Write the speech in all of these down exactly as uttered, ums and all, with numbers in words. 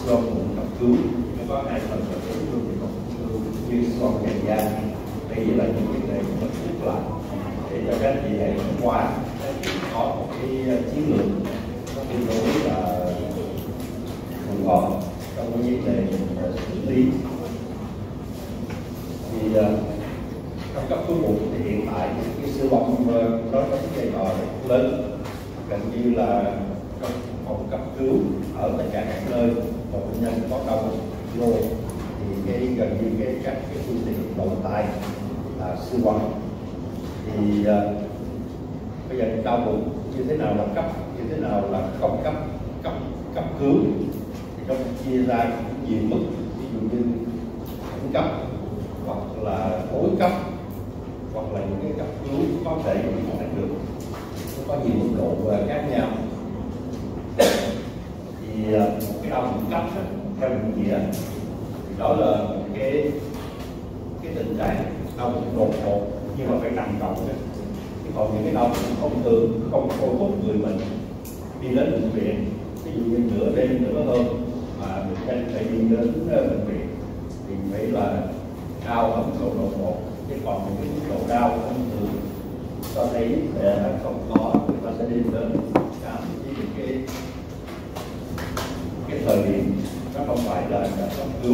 siêu âm bụng cấp cứu nó có hai phần là cái phương tiện cấp cứu như siêu âm dàn da. Đây là những cái này mình rút lại để cho các chị hệ thống hóa có một cái chiến lược nó tương đối là phù hợp trong cái vấn đề xử lý. Thì trong cấp cứu bụng thì hiện tại cái siêu âm nó có cái vai trò lớn, gần như là trong phòng cấp cứu ở tất cả các nơi một bệnh nhân có đau vô thì cái gần như cái các cái phương tiện đầu tay là siêu âm. Thì uh, bây giờ đau bụng như thế nào là cấp, như thế nào là không cấp, cấp cấp cứu thì nó chia ra nhiều mức, ví dụ như khẩn cấp hoặc là tối cấp hoặc là những cái cấp cứu có thể đạt được, nó có nhiều mức độ khác nhau. Thì uh, một cái đau bụng cấp theo định nghĩa thì đó là một cái cái tình trạng đau bụng đột ngột nhưng mà phải nặng trọng đấy. Chứ còn những cái đau bụng thông thường không thôi thúc người mình đi đến bệnh viện, ví dụ như nửa đêm nửa hôm mà bệnh nhân phải đi đến bệnh viện thì phải là đau ở mức độ đột ngột. Chứ còn những cái mức độ đau thông thường ta thấy sẽ không có, người ta sẽ đi đến khám với những cái cái thời điểm nó không phải là cấp cứu.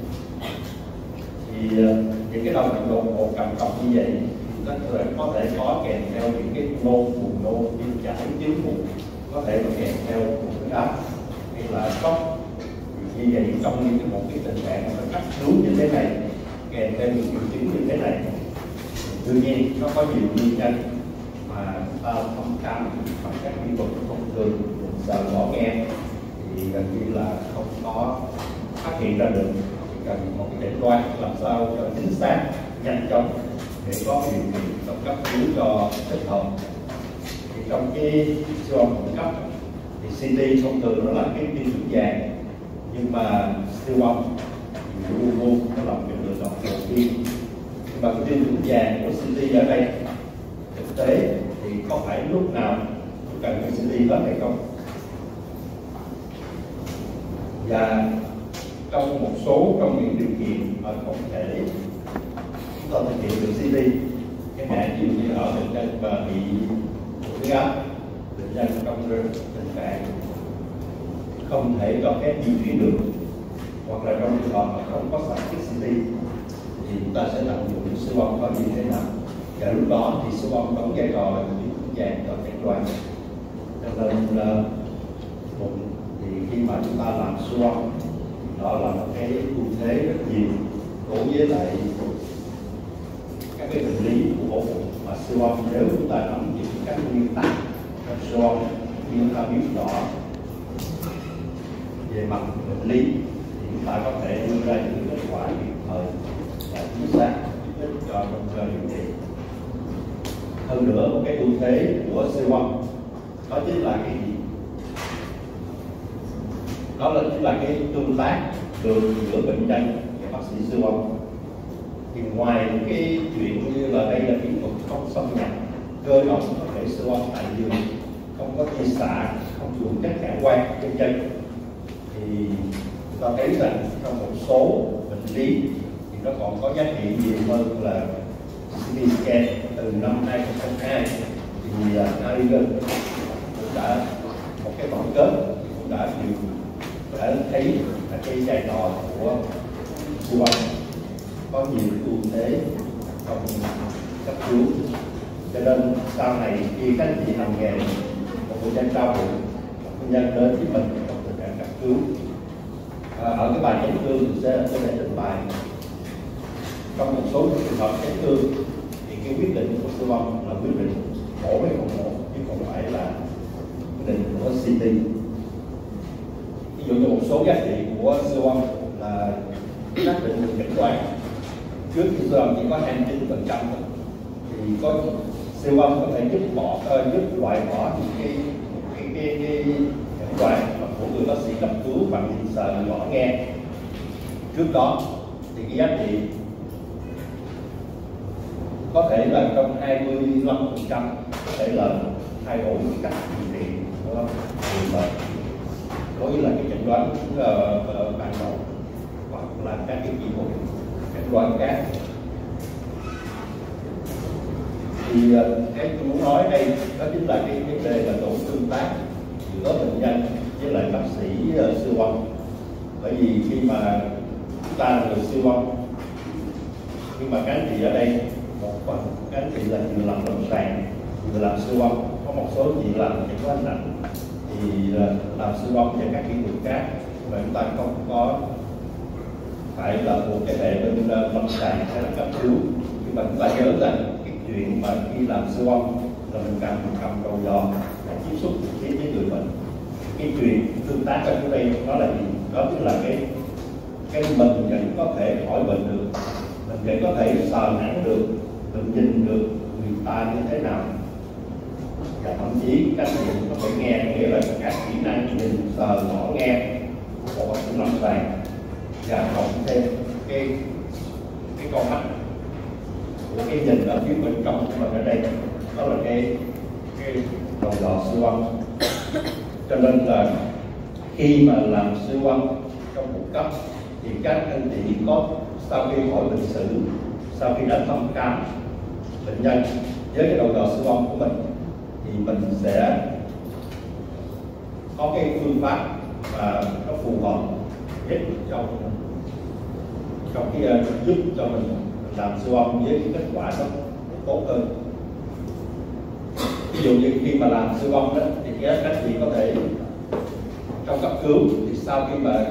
Thì những cái đau bụng đột ngột trầm trọng như vậy nó có thể có kèm theo những cái nôn, buồn nôn, tiêu chảy, chứng bụng, có thể kèm theo một cái áp hay là sốc. Như vậy trong những cái một cái tình trạng mà cấp cứu như thế này kèm theo những triệu chứng như thế này, đương nhiên nó có nhiều nguyên nhân mà ta không khám bằng các kỹ thuật thông thường sợ bỏ nghe thì gần như là không có phát hiện ra được. Cần một cái诊đoán làm sao cho chính xác, nhanh chóng để có điều kiện trong cấp cứu cho thích hợp. Thì trong cái siêu âm bụng cấp thì xê tê thông thường nó là cái tiêu chuẩn vàng, nhưng mà siêu âm thì luôn luôn nó là cái lựa chọn đầu tiên. Nhưng mà cái tiêu chuẩn vàng của xê tê ở đây thực tế thì có phải lúc nào cũng cần cái xê tê hết hay không? Và trong một số trong những điều kiện mà không thể chúng ta thực hiện được xê tê, chẳng hạn ví dụ như ở bệnh nhân mà bị tụt huyết áp, bệnh nhân trong tình trạng không thể cho phép di chuyển được, hoặc là trong trường hợp mà không có sản xuất xê tê thì chúng ta sẽ tận dụng siêu âm có như thế nào. Và lúc đó thì siêu âm đóng vai trò là một cái dạng cho chẩn đoán. Cho nên bụng thì khi mà chúng ta làm siêu âm đó là một cái ưu thế rất nhiều đối với lại các cái bệnh lý của ổ bụng. Mà siêu âm nếu chúng ta nắm giữ các nguyên tắc trong siêu âm, khi chúng ta biết rõ về mặt bệnh lý thì chúng ta có thể đưa ra những kết quả kịp thời và chính xác giúp ích cho trong điều trị. Hơn nữa một cái ưu thế của siêu âm đó chính là cái gì? Đó là chính là cái tương tác được giữa bệnh nhân và bác sĩ siêu âm. Thì ngoài những cái chuyện như là đây là kỹ thuật không xâm nhập, cơ động có thể siêu âm tại giường, không có chia xạ, không dùng chất cảm quan trên chân, thì chúng ta thấy rằng trong một số bệnh lý thì nó còn có giá trị nhiều hơn là xê tê scan. Từ năm hai không không hai thì Arigan cũng đã một cái tổng kết cũng đã nhiều đã thấy là cái vai trò của siêu âm có nhiều ưu thế trong cấp cứu. Cho nên sau này khi các anh chị làm nghề, một bệnh nhân đau bụng, một bệnh nhân đến với mình trong tình trạng cấp cứu, à, ở cái bài chấn thương thì sẽ có thể trình bày trong một số trường hợp chấn thương thì cái quyết định của siêu âm là quyết định mổ hay không mổ, chứ không phải là quyết định của xê tê. Ví dụ như một số giá trị của siêu âm là xác định được chẩn đoán. Trước khi siêu âm chỉ có hai mươi chín phần trăm thì có siêu âm có thể giúp bỏ uh, giúp loại bỏ những cái cái cái, cái chẩn đoán của người bác sĩ cấp cứu bằng hiện sờ gõ nghe trước đó. Thì cái giá trị có thể là trong hai mươi lăm phần trăm có thể là thay đổi cách điều trị của người bệnh. đối với là cái chẩn đoán uh, uh, ban đầu hoặc là các cái kỹ thuật chẩn đoán khác. Thì uh, cái tôi muốn nói đây đó chính là cái vấn đề là tổn tương tác giữa bệnh nhân với lại bác sĩ uh, siêu âm. Bởi vì khi mà chúng ta là người siêu âm, nhưng mà các anh chị ở đây một phần các anh chị là vừa làm lâm sàng vừa làm siêu âm, có một số chị làm chẩn đoán nặng thì làm siêu âm và các kỹ thuật khác, mà chúng ta không có phải là một cái hệ bên lâm sàng hay là cấp cứu. Nhưng mà chúng ta nhớ rằng cái chuyện mà khi làm siêu âm là mình cần cầm đầu giò và tiếp xúc với với người bệnh. Cái chuyện tương tác ở đây nó là gì? Đó chính là cái cái mình vẫn có thể hỏi bệnh được, mình vẫn có thể sờ nắng được, mình nhìn được người ta như thế nào, và thậm chí các bạn có thể nghe, nghĩa là các kỹ năng nhìn, sờ, ngỏ, nghe của bác sĩ lâm sàng, và cộng thêm cái cái con mắt của cái nhìn ở phía bên trong của mình ở đây, đó là cái cái đầu dò siêu âm. Cho nên là khi mà làm siêu âm trong một cấp thì các anh chị có sau khi hỏi bệnh sử, sau khi đã thăm khám bệnh nhân với cái đầu dò siêu âm của mình, thì mình sẽ có cái phương pháp mà nó phù hợp nhất trong trong cái uh, giúp cho mình làm siêu âm với cái kết quả nó tốt hơn. Ví dụ như khi mà làm siêu âm đó thì các anh chị có thể trong cấp cứu thì sau khi mà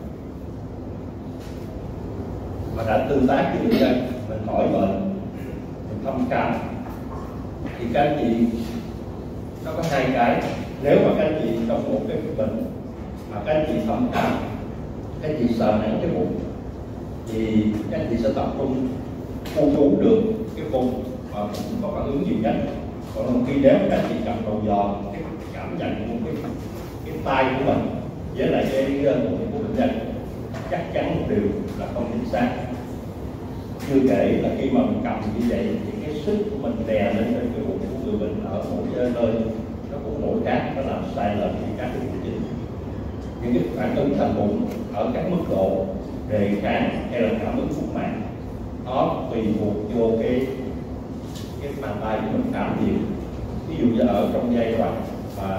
mà đã tương tác với bệnh nhân, mình hỏi bệnh, mình thăm khám, thì các anh chị nó có hai cái. Nếu mà các anh chị trong một cái bệnh mà các anh chị thăm khám, các anh chị sờ nắng cái bụng, thì các anh chị sẽ tập trung khu trú được cái vùng mà cũng có phản ứng nhiều nhất. Còn khi nếu các anh chị cầm đầu dò, cái cảm nhận của cái cái tay của mình với lại cái bụng của bệnh nhân chắc chắn một điều là không chính xác. Chưa kể là khi mà mình cầm như vậy thì cái sức của mình đè lên trên cái bụng của người bệnh ở mỗi nơi nó cũng mỗi khác, nó làm sai lệch thì các cái triệu chứng. Những cái phản ứng thành bụng ở các mức độ đề kháng hay là cảm ứng phúc mạc nó tùy thuộc vô cái cái bàn tay của mình cảm gì. Ví dụ như ở trong giai đoạn mà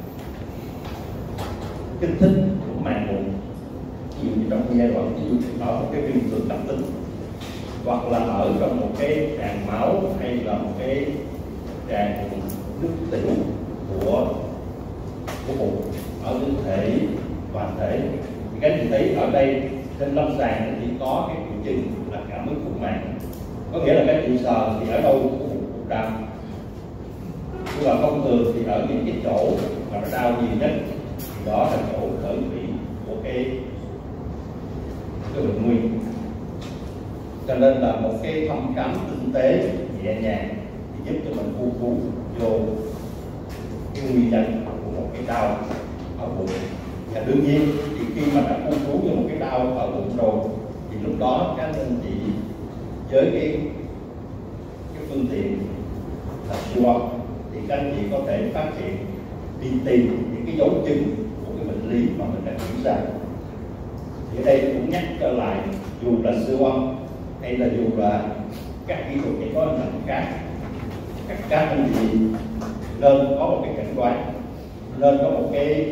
kích thích của màng bụng, ví dụ như trong giai đoạn ví dụ như ở một cái viêm ruột cấp tính, hoặc là ở trong một cái tràn máu hay là một cái tràn nước tiểu của của bụng ở cơ thể toàn thể, thì các anh chị thấy ở đây trên lâm sàng chỉ có cái triệu chứng là cảm ứng phúc mạc, có nghĩa là các anh chị sờ thì ở đâu của bụng cũng đau, nhưng mà thông thường thì ở những cái chỗ mà nó đau nhiều nhất thì đó là chỗ khởi thủy của cái cái bệnh nguyên. Cho nên là một cái thăm khám tinh tế nhẹ nhàng thì giúp cho mình khu trú vô cái nguyên nhân của một cái đau ở bụng. Và đương nhiên thì khi mà đã khu trú vô một cái đau ở bụng rồi thì lúc đó các anh chị với cái cái phương tiện là siêu âm thì các anh chị có thể phát hiện đi tìm những cái dấu chứng của cái bệnh lý mà mình đã kiểm tra. Thì ở đây cũng nhắc trở lại, dù là siêu âm hay là dù là các kỹ thuật chẩn đoán nặng khác, các các anh chị nên có một cái chẩn đoán, nên có một cái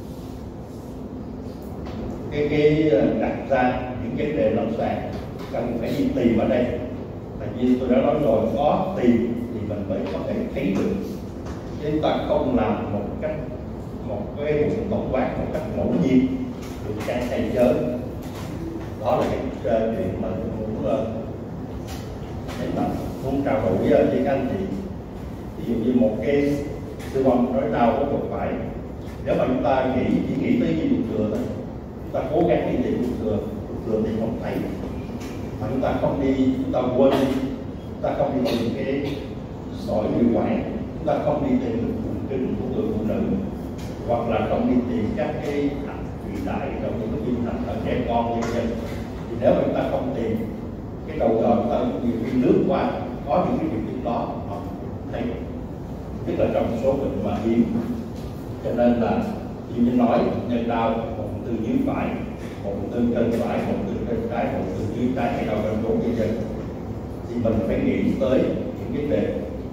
cái cái đặt ra những vấn đề lâm sàng cần phải đi tìm ở đây. Tại vì tôi đã nói rồi, có tìm thì mình mới có thể thấy được, chứ chúng ta không làm một cách một cái bụng tổng quát một cách ngẫu nhiên được trang thay chớ. Đó là cái uh, chuyện mà tôi muốn uh, mạnh muốn trao đổi với các anh chị. Ví dụ như một cái siêu âm nói đau có một phải, nếu mà chúng ta nghĩ chỉ nghĩ tới cái ruột thừa thôi, chúng ta cố gắng đi tìm ruột thừa, ruột thừa thì không thấy, mà chúng ta không đi, chúng ta quên đi, chúng ta không đi tìm cái sỏi nhụy quản, chúng ta không đi tìm được vùng kính của người phụ nữ, hoặc là không đi tìm các cái hạch thủy đại trong những cái viên hạch ở trẻ con như vậy. Thì nếu mà chúng ta không tìm cái đầu dò, chúng ta nhiều khi lướt qua có những cái triệu chứng đó mà thấy, nhất là trong số bệnh mà hiếm. Cho nên là như mình nói nhân đau một phần tư dưới phải, một phần tư trên phải, một phần tư trên trái, một phần tư dưới trái hay đau trên bốn như vậy, thì mình phải nghĩ tới những cái đề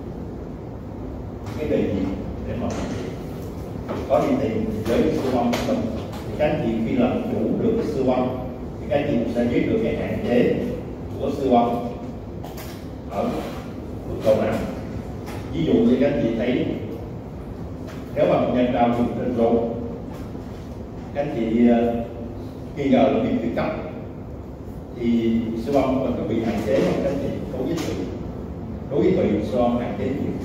cái đề gì để mà có đi tìm với siêu âm của mình. Thì các anh chị khi làm chủ được cái siêu âm thì các anh chị sẽ biết được cái hạn chế của siêu âm ở mức độ nào. Ví dụ như các anh chị thấy nếu mà bệnh nhân đau vùng trên rốn, các anh chị nghi ngờ là viêm tụy cấp thì siêu âm mình có bị hạn chế không các anh chị? Đối với tụy, đối với tụy siêu âm hạn chế nhiều.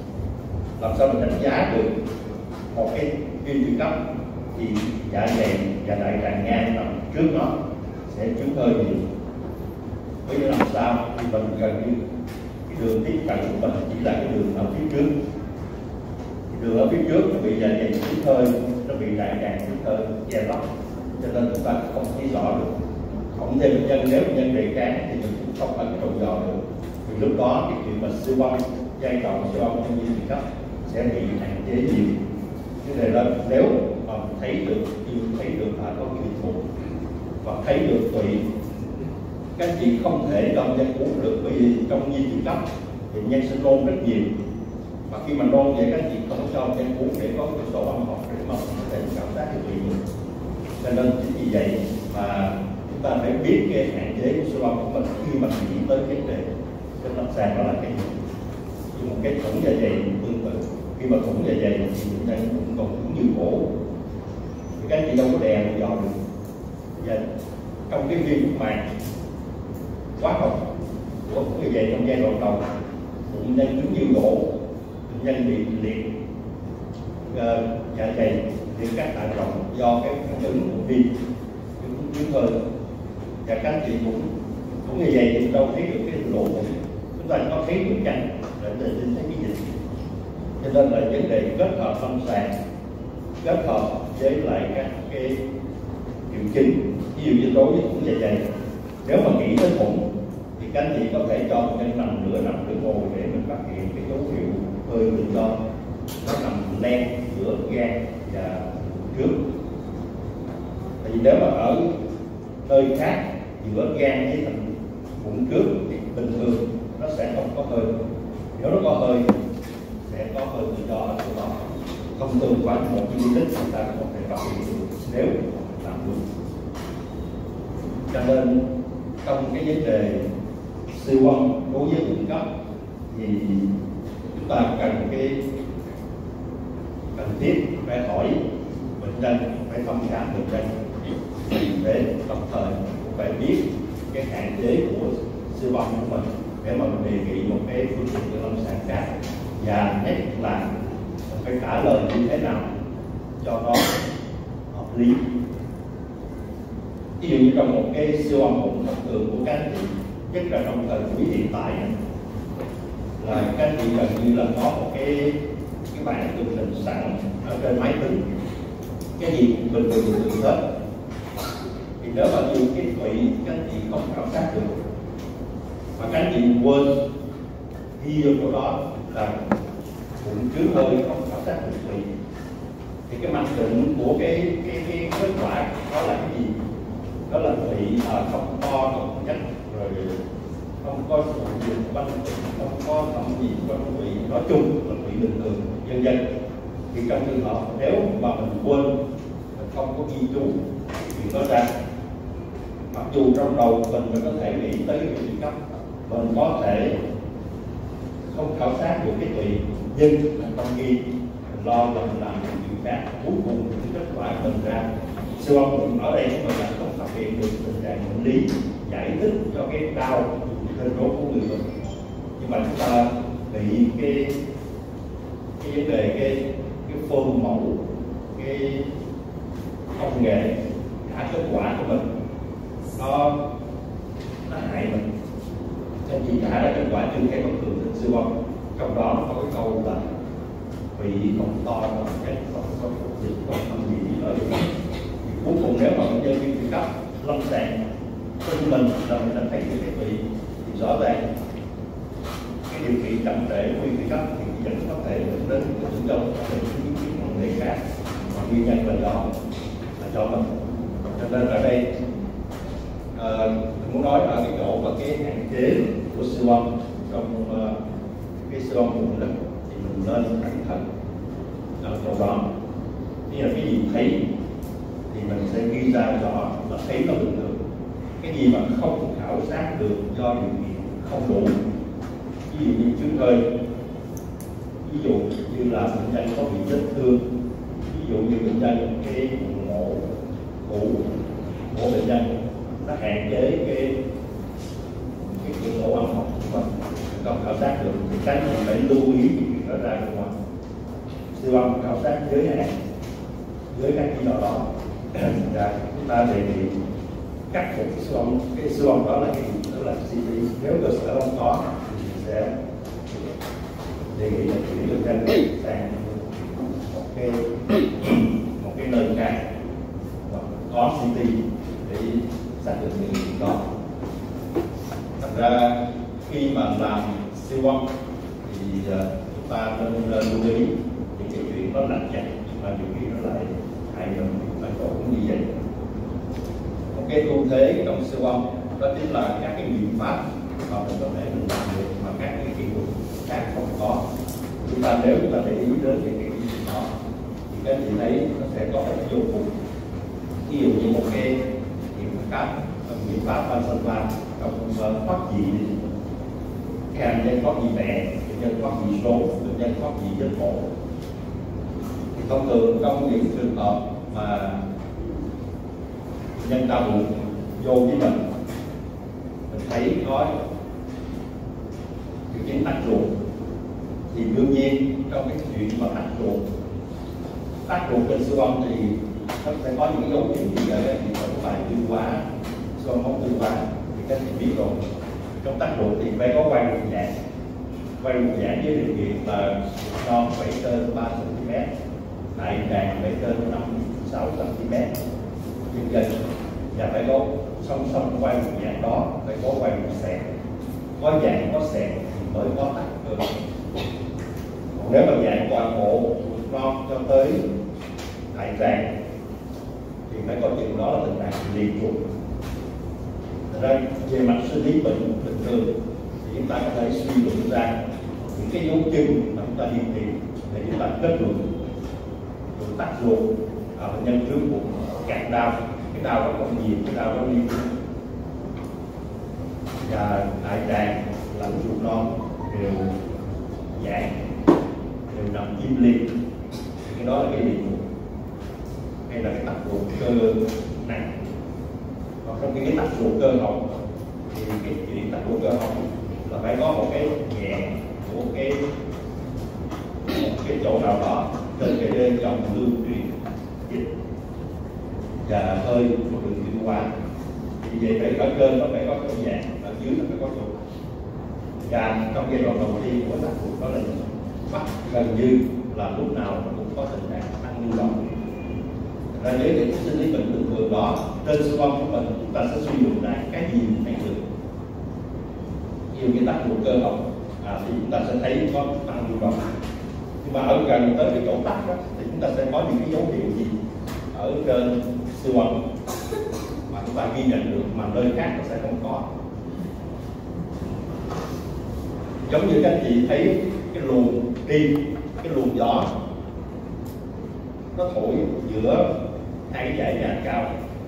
Làm sao mình đánh giá được một cái viêm tụy cấp thì dạ dày và đại tràng ngang nằm trước nó sẽ chứng hơi nhiều. Với như làm sao thì mình gần như cái đường tiếp cận của mình chỉ là cái đường ở phía trước, đường ở phía trước nó bị dạ dày chứng hơi, nó bị đại tràng chứng hơi che lấp, cho nên chúng ta không thấy rõ được. Cộng thêm bệnh nhân nếu bệnh nhân đầy kháng thì mình cũng không ấn đầu dò được, thì lúc đó cái chuyện mà siêu âm giai đoạn siêu âm trong viêm tụy cấp sẽ bị hạn chế nhiều. Như vậy là nếu mà thấy được thấy được là có chuyện mụn và thấy được tụy, các anh chị không thể cho nhân uống được, bởi vì trong viêm tụy cấp thì nhân sẽ nôn rất nhiều, mà khi mà nôn vậy các anh chị không cho nhân uống để có cái độ âm học để mà có thể cảm giác cái tụy được. Cho nên chính vì vậy mà chúng ta phải biết cái hạn chế của siêu âm của mình khi mà nghĩ tới vấn đề trên lâm sàng đó là cái gì. Như một cái thủng dạ dày tương tự, khi mà thủng dạ dày thì bệnh nhân cũng còn cứng như gỗ, thì các anh chị đâu có đè một giò được. Và trong cái viêm màng quá học của thủng dạ dày trong giai đoạn đầu, bệnh nhân cứng như gỗ, bệnh nhân bị liệt uh, dạ dày, liệt các tạng rộng do cái phản ứng của viêm chứng hơi. Và các anh chị cũng cũng như vậy thì đâu thấy được cái lỗ mũi, chúng ta có thấy được nhanh để để thấy cái gì. Cho nên là vấn đề kết hợp lâm sàng, kết hợp với lại các cái triệu chứng, ví dụ như đối với thủng dạ dày, nếu mà nghĩ tới thủng thì các anh chị có thể cho bệnh nhân nằm nửa nằm nửa ngồi để mình phát hiện cái dấu hiệu hơi tự do nó nằm len giữa gan và trước. Tại vì nếu mà ở nơi khác giữa gan với thành bụng trước thì bình thường nó sẽ không có hơi, nếu nó có hơi sẽ có hơi tự do ở chỗ đó, thông thường khoảng một mi-li-lít chúng ta có thể phát hiện được nếu làm đúng. Cho nên trong cái vấn đề siêu âm đối với bệnh cấp thì chúng ta cần cái cần thiết phải hỏi bệnh nhân, phải thăm khám bệnh nhân để đồng thời cũng phải biết cái hạn chế của siêu âm của mình để mà mình đề nghị một cái phương tiện lâm sàng khác, và nhất là phải trả lời như thế nào cho nó hợp lý. Ví dụ như trong một cái siêu âm bụng thông thường của các anh chị, nhất là trong thời buổi hiện tại là các anh chị gần như là có một cái cái bảng tường trình sẵn ở trên máy tính, cái gì cũng bình thường bình thường hết. Thì nếu mà dùng cái tụy các anh chị không khảo sát được, mà các anh chị quên ghi vô chỗ đó là bụng chứa hơi không khảo sát được tụy, thì cái mặc định của cái cái cái kết quả đó là cái gì? Đó là tụy à, không to không chắc, rồi không có sự dụng banh, không có thẩm gì trong tụy, nói chung là tụy bình thường dân dân. Thì trong trường hợp nếu mà mình quên, mình không có ghi chú thì nó ra, mặc dù trong đầu mình mình có thể nghĩ tới cái tụy cấp, mình có thể không khảo sát được cái tụy, nhưng mình không ghi, mình lo là mình làm những chuyện khác, cuối cùng những kết quả mình ra siêu âm bụng ở đây chúng mình đã không phát hiện được tình trạng bệnh lý giải thích cho cái đau trên rốn của người bệnh, nhưng mà chúng ta bị cái cái vấn đề cái cái phôn mẫu, cái công nghệ trả kết quả của mình nó nó hại mình. Nên chị trả ra kết quả chưa thấy bất thường trên siêu âm, trong đó nó có cái câu là bị không to không chắc không có dịch không không gì ở đây. Cuối cùng nếu mà bệnh nhân viêm tụy cấp lâm sàng trên mình là mình đã thấy được cái tụy thì rõ ràng cái điều trị chậm trễ viêm tụy cấp thì vẫn có thể dẫn đến tử vong, có thể những biến chứng nặng nề khác. nguyên nhân là do là do mình. Cho nên ở đây uh, muốn nói ở cái chỗ và cái hạn chế của siêu âm trong uh, cái siêu âm bụng đó thì mình nên cẩn thận ở chỗ đó. Như là cái gì thấy thì mình sẽ ghi ra rõ là thấy nó bình thường. Cái gì mà không khảo sát được do điều kiện không đủ, ví dụ như chứng hơi, ví dụ như là bệnh nhân có bị vết thương, ví dụ như bệnh nhân cái mổ cũ của bệnh nhân nó hạn chế cái cái cái lỗ âm họng của mình không khảo sát được thì cái mình phải lưu ý cái chuyện đó ra bên ngoài. Siêu âm khảo sát giới hạn với các chỉ đạo đó và chúng ta đề nghị cắt phục cái siêu âm. Cái siêu âm đó là cái gì? Đó là xê tê. Nếu cơ sở không có thì mình sẽ đề nghị là chuyển bệnh nhân sang một cái một cái nơi khác có xê tê để xác định những chuyện đó. Thành ra khi mà làm siêu âm thì uh, chúng ta nên lưu ý những cái chuyện nó lặt vặt mà nhiều khi nó lại hại mình ở chỗ cũng như vậy. Một cái ưu thế trong siêu âm đó chính là các cái biện pháp mà mình có thể mình làm được mà các cái kỹ thuật khác không có. Chúng ta nếu chúng ta để ý đến những cái kỹ thuật đó thì các chị thấy nó sẽ có cái vô cùng. Ví dụ như một cái biện pháp biện pháp Vancomycin trong thoát vị, cái bệnh nhân thoát vị mẹ, bệnh nhân thoát vị số, bệnh nhân thoát vị vết mổ. Thì thông thường trong những trường hợp mà nhân đau bụng vô với mình, mình thấy có triệu chứng tắc ruột thì đương nhiên trong cái chuyện mà tắc ruột tắc ruột trên siêu âm thì nó sẽ có những dấu hiệu gì vậy? Thì có phải tiêu hóa, siêu âm không tiêu hóa thì các bạn biết rồi. Trong tắc ruột thì phải có quay ruột giãn, quay ruột giãn với điều kiện là non phải trên ba xăng ti mét, đại tràng phải trên năm sáu xăng ti mét trên chân, và phải có song song quay ruột giãn đó phải có quay ruột xẹt, có giãn có xẹt thì mới có tắc cơ. Còn nếu mà giãn toàn bộ non cho tới đại tràng thì phải có chuyện đó là tình trạng liệt ruột. Thật ra về mặt sinh lý bệnh bình thường thì chúng ta có thể suy luận ra những cái dấu chân mà chúng ta đi tìm để chúng ta kết luận ruột tắc ruột ở bệnh nhân trước bụng càng đau, cái đau đó không nhiều, cái đau đó liên tục, và đại tràng lẫn ruột non đều giãn, đều nằm im liệt, cái đó là cái liệt ruột hay là cái tắc ruột cơ nặng. Còn trong cái tắc ruột cơ họng thì cái chuyện tắc ruột cơ họng là phải có một cái nhẹ của cái một cái chỗ nào đó trên cái đê dòng lưu truyền dịch và hơi của đường tiêu hóa. Thì vậy phải ở trên nó phải có chỗ nhẹ, ở dưới nó phải có chỗ gan. Trong giai đoạn đầu tiên của tắc ruột đó là mắt gần như là lúc nào nó cũng có tình trạng tăng lưu động. Và nếu những sinh lý bệnh bình thường đó trên siêu âm của mình chúng ta sẽ suy luận ra cái gì thấy được. Nhiều cái tắc ruột cơ họng à, thì chúng ta sẽ thấy có tăng lưu động. Nhưng mà ở gần tới cái chỗ tắc đó thì chúng ta sẽ có những cái dấu hiệu gì ở trên siêu âm mà chúng ta ghi nhận được mà nơi khác nó sẽ không có. Giống như các anh chị thấy cái luồng đi, cái luồng gió nó thổi giữa hai cái dãy nhà cao,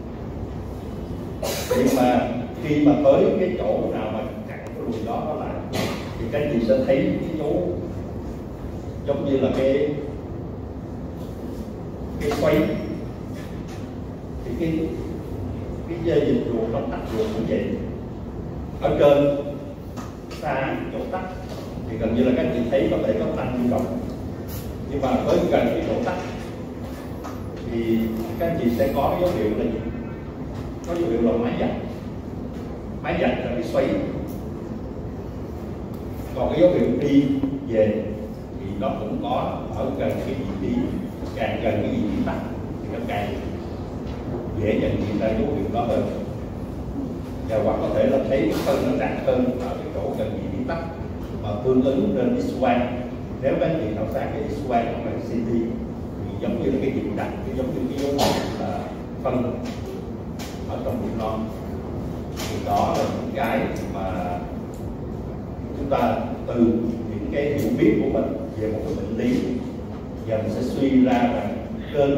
nhưng mà khi mà tới cái chỗ nào mà cặn cái luồng gió đó lại thì các anh chị sẽ thấy cái dấu giống như là cái cái xoay, thì cái cái dây dịch ruột nó tắc ruột cũng vậy. Ở trên xa chỗ tắc thì gần như là các anh chị thấy có thể có tăng lưu động, nhưng mà với gần cái chỗ tắc thì các anh chị sẽ có dấu hiệu là gì? Có dấu hiệu là máy giật. Máy giật là cái xoáy. Còn cái dấu hiệu đi về thì nó cũng có ở gần cái vị trí, càng gần cái vị trí tắc thì nó càng dễ nhận diện ra dấu hiệu đó hơn. Và hoặc có thể là thấy cái phân nó nặng hơn ở cái chỗ gần vị trí tắc mà tương ứng trên X quang. Nếu các anh chị khảo sát cái X quang hoặc là xê tê thì giống như là cái diện đặt, cái giống như cái dấu hiệu là phân ở trong bụng non. Thì đó là những cái mà chúng ta từ những cái hiểu biết của mình về một cái bệnh lý giờ mình sẽ suy ra rằng trên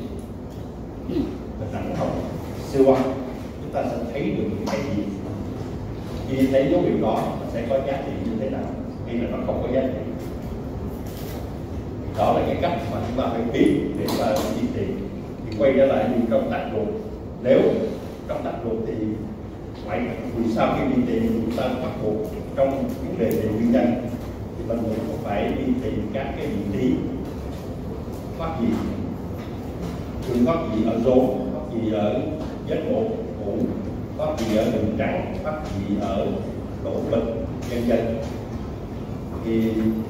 hình ảnh học siêu âm chúng ta sẽ thấy được những cái gì. Khi thấy dấu hiệu đó nó sẽ có giá trị như thế nào hay là nó không có giá trị. Đó là cái cách mà chúng ta phải biết để chúng ta đi tìm. Thì quay trở lại như trong tạch ruột, nếu trong tạch ruột thì ngoại vì sau khi đi tìm chúng ta bắt buộc trong vấn đề về nguyên nhân thì mình cũng phải đi tìm các cái vị trí thoát vị, thường thoát vị ở rốn, thoát vị ở vết mổ cũ, thoát vị ở đường trắng, thoát vị ở lỗ bịch, vân vân. Thì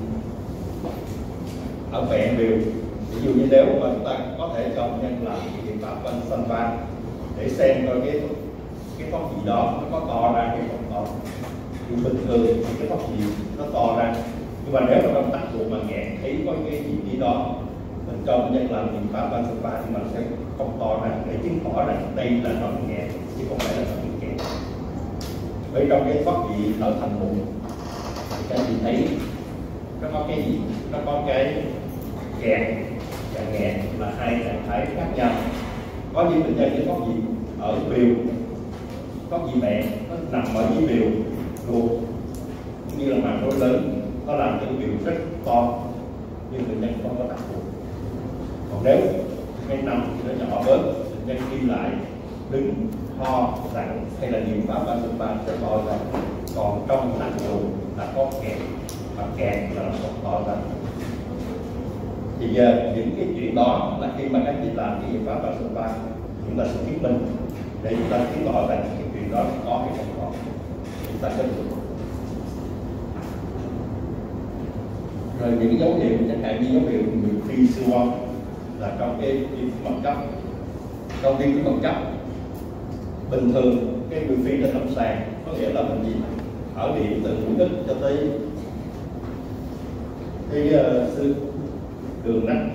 ở vẹn đều, ví dụ như nếu mà chúng ta có thể cho bệnh nhân làm cái biện pháp van Sanva để xem coi cái cái thoát vị đó nó có to ra hay không to. Thì bình thường thì cái thoát vị nó to ra, nhưng mà nếu mà trong tắc ruột mà nghẹn thấy có cái vị trí đó, mình cho bệnh nhân làm biện pháp van Sanva thì mình sẽ không to ra để chứng tỏ rằng đây là nó nghẹn chứ không phải là nó bị kẹt. Bởi trong cái thoát vị ở thành bụng thì các chị thấy nó có cái gì, nó có cái kẹt và nghẹn là hai trạng thái khác nhau. Có những bệnh nhân cái thoát vị ở biểu, thoát vị mẹ nó nằm ở dưới biểu ruột như là màng rối lớn, nó làm cho biểu rất to nhưng bệnh nhân không có tắc ruột. Còn nếu cái nằm thì nó nhỏ bớt, bệnh nhân đi lại đứng ho nặng hay là nhiều pháp van Sanva sẽ to ra. Còn trong tắc ruột là có kẹt, và kẹt là nó không to ra. Thì giờ những cái chuyện đó là khi mà các chị làm cái biện pháp van Sanva chúng ta sẽ chứng minh để chúng ta chứng tỏ rằng cái chuyện đó có hay không có, chúng ta kết luận. Rồi những dấu hiệu chẳng hạn như dấu hiệu người phi siêu âm là trong cái viêm phổi mật cấp. Trong viêm phổi mật cấp bình thường cái người phi trên lâm sàng có nghĩa là mình gì ở điểm từ mũi đít cho tới cái uh, đường nách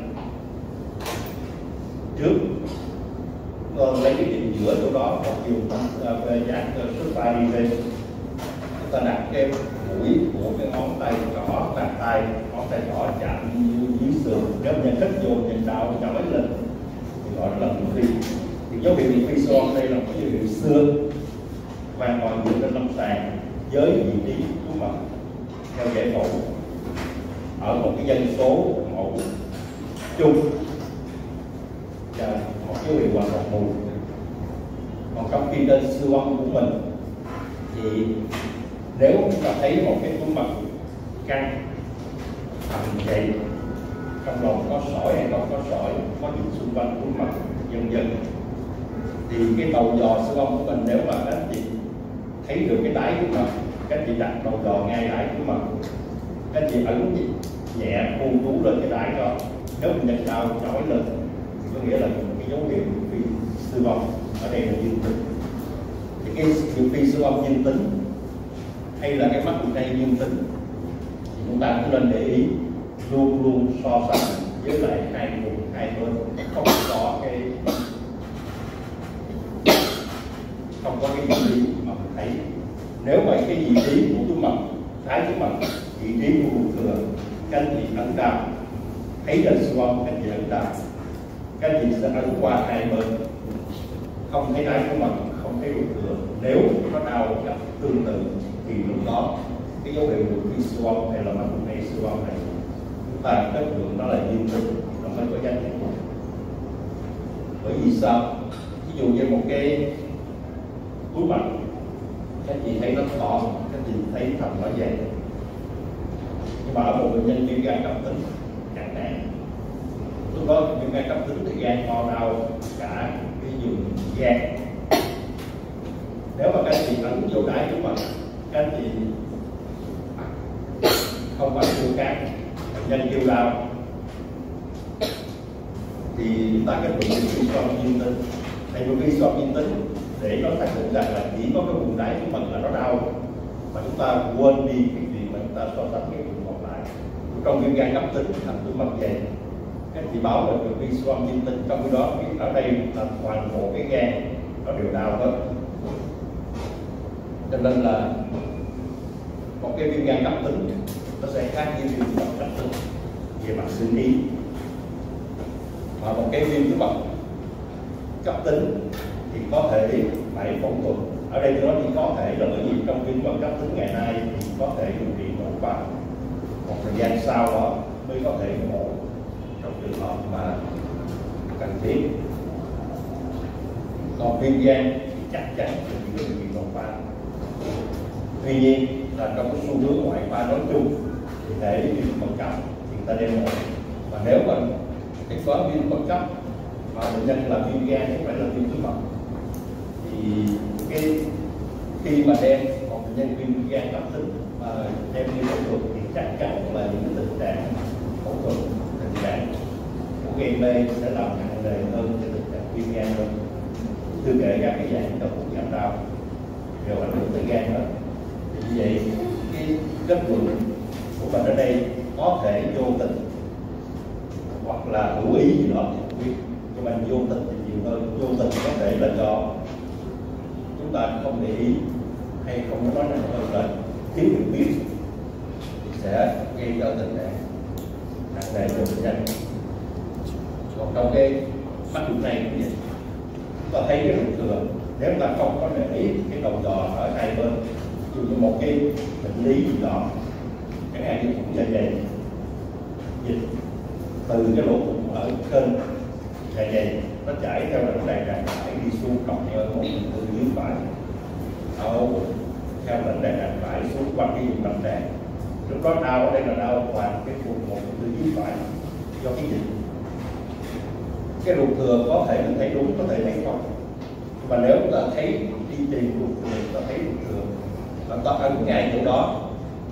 trước, còn lấy cái điểm giữa chỗ đó một dùng uh, giác xuất tay đi lên, chúng ta đặt cái mũi của cái ngón tay trỏ bàn tay, ngón tay trỏ chạm dưới sườn, nếu nhận hít vô nhận đau chói lên thì gọi là mũi phi. Thì dấu hiệu bị phi siêu âm đây là một dấu hiệu xương hoàn toàn dựa trên lâm sàng với vị trí của mật theo giải phẫu ở một cái dân số mẫu chung và một dấu hiệu hoàn toàn mù. Còn trong khi trên siêu âm của mình thì nếu chúng ta thấy một cái túi mật căng thành vậy, trong lòng có sỏi hay không có sỏi, có gì xung quanh túi mật dần dần, thì cái đầu dò siêu âm của mình nếu mà các anh chị thấy được cái đáy túi mật, các anh chị đặt đầu dò ngay đáy túi mật, các anh chị ấn nhẹ khu trú lên cái đáy đó, nếu mình nhận đau chói lên thì có nghĩa là cái dấu hiệu bị siêu âm ở đây là dương tính. Thì cái nhiều khi siêu âm dương tính hay là cái mắt bên đây dương tính thì chúng ta cũng nên để ý luôn luôn so sánh với lại hai vùng hai bên, không có cái không có cái vị trí mà mình thấy. Nếu mà cái vị trí của túi mật, thái túi mật, vị trí của ruột thừa, các anh chị ấn đào, thấy trên siêu âm các anh chị ấn đào, các anh chị sẽ ấn qua hai bên, không thấy đáy túi mật, không thấy ruột thừa. Nếu nó đau cách tương tự thì lúc đó cái dấu hiệu được phi siêu âm hay là mạch hay siêu âm này chúng ta kết luận nó là dương tính, nó mới có giá trị. Bởi vì sao? Ví dụ như một cái túi mật, các chị thấy nó to, các chị thấy thành nó dày, nhưng mà ở một bệnh nhân viêm gan cấp tính chẳng hạn, lúc đó viêm gan cấp tính thì gan to đau cả cái vùng gan. Nếu mà các anh chị ấn vô đáy túi mật, các anh chị không phải kêu cát, bệnh nhân kêu đau, thì chúng ta kết luận cái phi siêu âm dương tính. Tại vì phi siêu âm dương tính để nó xác định rằng là chỉ có cái vùng đáy túi mật là nó đau, mà chúng ta quên đi cái chuyện mà chúng ta so sánh cái vùng còn lại. Trong viêm gan cấp tính thành túi mật dày các chị báo là được đi siêu âm dương tính, trong khi đó ở đây là toàn bộ cái gan nó đều đau hết. Cho nên là một cái viêm gan cấp tính nó sẽ khác với viêm gan cấp tính về mặt xử lý, mà một cái viêm túi mật cấp tính thì có thể phải phẫu thuật. Ở đây tôi nói thì có thể là bởi vì trong viêm gan cấp tính ngày nay thì có thể điều trị mổ vào một thời gian sau đó mới có thể mổ trong trường hợp mà cần thiết. Còn viêm gan thì chắc chắn là chỉ có điều trị nội khoa. Tuy nhiên là trong cái xu hướng ngoại khoa nói chung thì để viêm gan cấp thì người ta đem mổ, mà nếu mà cái có viêm gan cấp mà bệnh nhân là viêm gan không phải là viêm túi mật thì cái khi mà đem một bệnh nhân viêm gan cấp tính mà đem đi phẫu thuật thì chắc chắn là những cái tình trạng phẫu thuật, tình trạng của gây mê sẽ làm nặng nề hơn cái tình trạng viêm gan hơn. Chưa kể các cái dạng đau bụng giảm đau đều ảnh hưởng tới gan hết. Thì như vậy cái kết luận của mình ở đây có thể vô tình hoặc là hữu ý gì đó thì không biết, nhưng mà vô tình thì nhiều hơn. Vô tình có thể là do chúng ta không để ý, hay không có nói nặng hơn là thiếu hiểu biết thì sẽ gây cho tình trạng nặng nề cho bệnh nhân. Còn trong cái mắt chụp này cũng vậy, chúng ta thấy cái ruột thừa, nếu ta không có để ý cái đầu giò ở hai bên, dù như một cái bệnh lý gì đó, chẳng hạn như thủng dạ dày, dịch từ cái lỗ bụng ở trên dạ dày nó chảy theo lãnh đạn đàn phải đi xuống cộng ở một từ dưới phải ở bụng theo lãnh đạn đàn phải xuống quanh cái vùng lãnh đạn. Lúc đó đau ở đây là đau toàn cái vùng một từ dưới phải do cái dịch. Cái ruột thừa có thể mình thấy đúng, có thể thấy không, mà nếu ta thấy đi tìm ruột thừa, ta thấy ruột thừa và ta ấn ngay chỗ đó,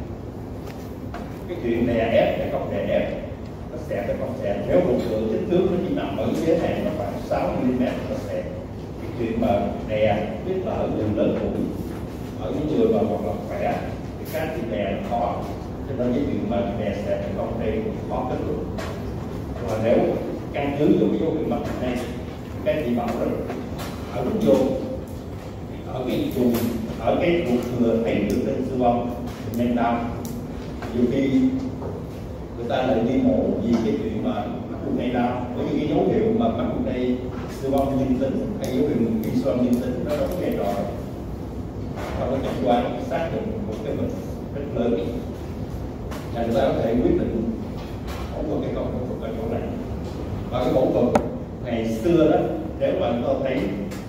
cái chuyện đè ép hay không đè ép nó sẽ phải không xẹt. Nếu ruột thừa kích thước nó chỉ nằm ở giới hạn nó khoảng sáu mi li mét nó xẹt. Cái chuyện mà đè biết là ở người lớn tuổi, ở những người mà hoặc là khỏe thì các cái đè nó khó, cho nên cái chuyện mà đè xẹt hay không đây cũng khó kết luận. Mà nếu căn cứ vào cái dấu hiệu mắc này, các chị bảo rằng ở lúc vô ở cái vùng ở cái ruột thừa thấy được trên siêu âm bệnh nhân đau, nhiều khi người ta lại đi mổ vì cái chuyện mà mắc ruột này đau, bởi vì cái dấu hiệu mà mắc ruột này siêu âm dương tính hay dấu hiệu khi siêu âm dương tính nó đóng vai trò trong cái chẩn đoán xác định một cái bệnh rất lớn, và người ta có thể quyết định phẫu thuật cái không phẫu thuật ở chỗ này. Và cái phẫu thuật ngày xưa đó, nếu mà chúng ta thấy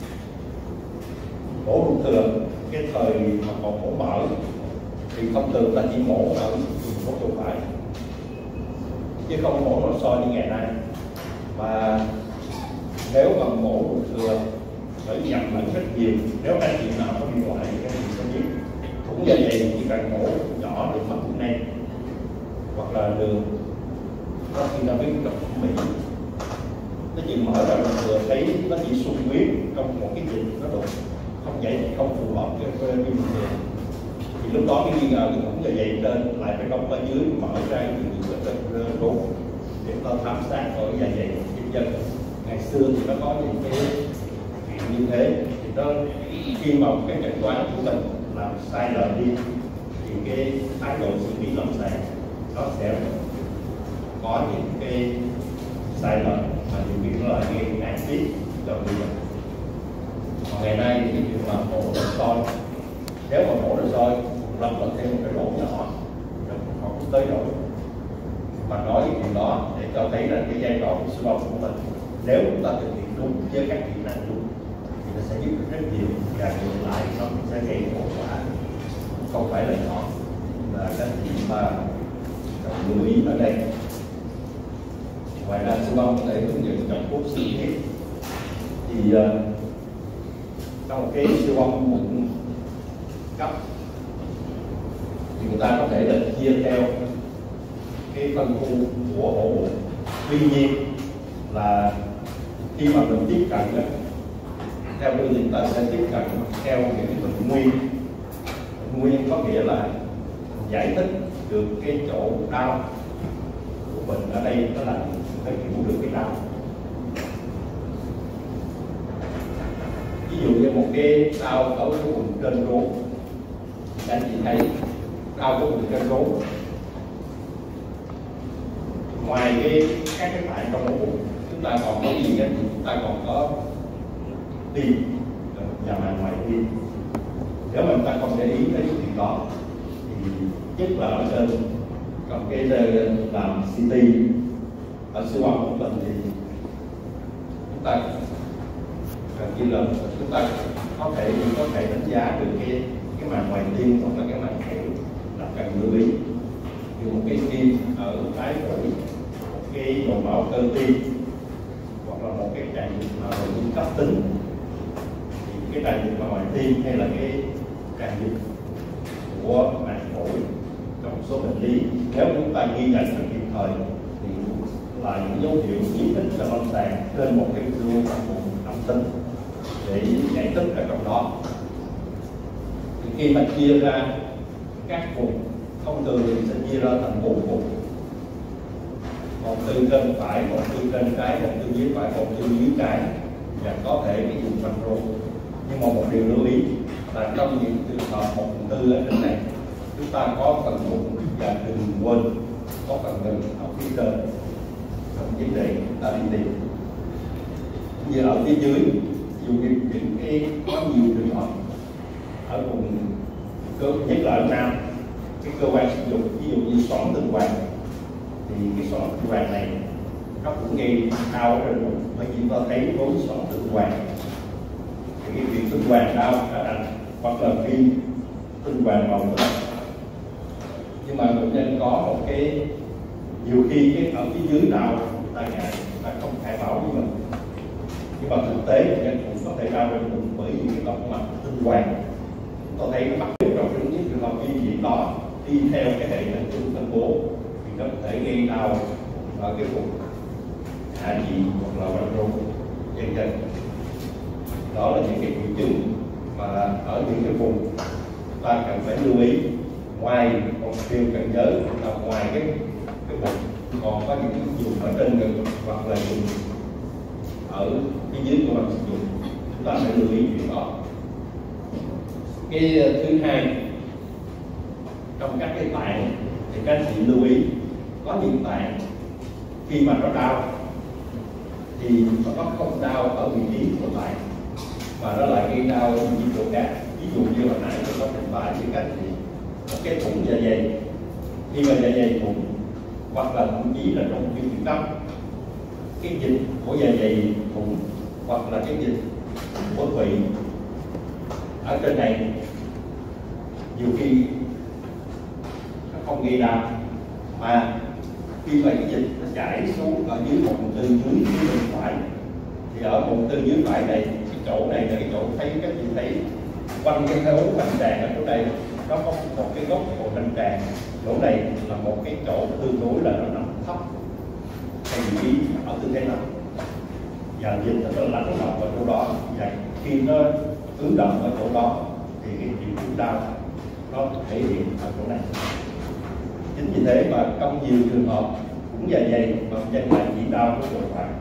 mổ ruột thừa cái thời mà còn mổ mở thì thông thường ta chỉ mổ ở phẫu thuật phải, chứ không mổ nội soi như ngày nay. Và nếu mà mổ ruột thừa phải nhầm lẫn rất nhiều. Nếu anh chị nào có điện thoại thì các chị sẽ biết thủng dạ dày chỉ cần mổ nhỏ được mắc thủng này hoặc là đường có khi ta biết gặp thủng mỹ. Cái chuyện mở ra ruột thừa thấy nó chỉ xung huyết trong một cái dịch nó đục không vậy, không phù hợp với cái bình thường, thì lúc đó cái nghi ngờ cái thủng dạ dày trên lại phải đóng ở dưới, mở ra cái gì ở trên ruột để ta thám sát ở dạ dày trên chân. Ngày xưa thì nó có những cái chuyện như thế, thì nó khi mà cái chẩn đoán của mình làm sai lệch đi thì cái thái độ xử lý lâm sàng nó sẽ có những cái sai lệch mà điều kiện là gây án tiếp cho người bệnh. Còn ngày nay thì cái chuyện mà mổ nội soi, nếu mà mổ nội soi lâm lẫn thêm một cái lỗ nhỏ nó không tới nổi, mà nói cái chuyện đó để cho thấy là cái giai đoạn siêu âm của mình nếu chúng ta thực hiện đúng với các kỹ năng đúng thì nó sẽ giúp được rất nhiều, và ngược lại nó cũng sẽ gây hậu quả không phải là nhỏ. Là các chị mà cần lưu ý ở đây. Ngoài ra siêu âm có thể hướng dẫn trong phút xử lý thì uh, trong cái siêu âm bụng cấp thì người ta có thể là chia theo cái phân khu của ổ bụng. Tuy nhiên là khi mà mình tiếp cận đó, theo tôi thì ta sẽ tiếp cận theo những cái bệnh nguyên. Bệnh nguyên có nghĩa là giải thích được cái chỗ đau của bệnh ở đây nó là phải chịu được cái đau. Ví dụ như một cái đau ở cái vùng trên rốn, các anh chị thấy đau cái vùng trên rốn, ngoài cái các cái tạng trong ổ bụng chúng ta còn có gì đó, chúng ta còn có tim và màng ngoài tim. Nếu mà chúng ta không để ý tới cái chuyện đó thì nhất là ở trên còn cái làm xê tê ở siêu âm của mình thì chúng ta gần như là chúng ta có thể có thể đánh giá được cái cái màng ngoài tim hoặc là cái màng phổi là cần lưu ý. Như một cái kim ở đáy phổi, một cái dòng máu cơ tim hoặc là một cái tràn dịch mà cung cấp tính, thì cái tràn dịch ngoài tim hay là cái tràn dịch của màng phổi trong một số bệnh lý nếu chúng ta ghi nhận được kịp thời thì là những dấu hiệu chỉ thích cho lâm sàng trên một cái siêu âm âm tính để giải thích ở trong đó. Thì khi mà chia ra các vùng thông thường thì sẽ chia ra thành bốn vùng, một từ trên phải, một từ trên trái, một từ dưới phải, một từ dưới trái, và có thể cái vùng phần rốn. Nhưng mà một điều lưu ý là trong những trường hợp một phần tư ở trên này chúng ta có phần bụng và đừng quên có phần ngực ở phía trên trong vấn đề chúng ta đi tìm. Như ở phía dưới, dù những cái có nhiều trường hợp ở vùng cơ, nhất là ở nam, cái cơ quan sinh dục ví dụ như xoắn tinh hoàn, thì cái xoắn tinh hoàn này nó cũng gây đau ở trên bụng, bởi vì ta thấy vốn xoắn tinh hoàn thì cái việc tinh hoàn đau đã đành, hoặc là khi tinh hoàn màu lên. Nhưng mà bệnh nhân có một cái nhiều khi cái ở phía dưới đau người ta ngại, người ta không khai báo với mình, nhưng mà thực tế bệnh nhân cũng có thể đau trên bụng bởi vì cái động mạch tinh hoàn. Tôi thấy nó bắt buộc trong những trường hợp di chuyển đó đi theo cái hệ thần kinh phân bố thì nó có thể gây đau ở cái vùng hạ vị hoặc là quanh rốn dần dần. Đó là những cái triệu chứng mà ở những cái vùng chúng ta cần phải lưu ý. Ngoài một điều cần nhớ là ngoài cái cái bụng còn có những cái vùng ở trên ngực hoặc là vùng ở phía dưới của mình sử dụng, chúng ta phải lưu ý chuyện đó. Cái thứ hai, trong các cái tạng thì các anh chị lưu ý có những tạng khi mà nó đau thì nó không đau ở vị trí của tạng mà nó lại gây đau ở vị trí chỗ khác. Ví dụ như hồi nãy tôi có trình bày với các anh chị một cái thủng dạ dày, khi mà dạ dày thủng hoặc là thậm chí là trong khi chuyển cấp, cái dịch của dạ dày thủng hoặc là cái dịch của tụy ở trên này nhiều khi nó không gây đau, mà khi mà cái dịch nó chảy xuống ở dưới một phần tư dưới dưới bên phải thì ở một phần tư dưới phải này, cái chỗ này là cái chỗ thấy các chị thấy quanh cái hố hoành tràng ở chỗ đây nó có một cái gốc của hoành tràng, chỗ này là một cái chỗ tương đối là nó nằm thấp hay vị trí ở tư thế nằm, và dịch nó lắng động ở chỗ đó, và khi nó ứ động ở chỗ đó thì cái triệu chứng đau nó thể hiện ở chỗ này. Chính vì thế mà trong nhiều trường hợp cũng dạ dày mà chân lại chỉ đau ở chỗ phải.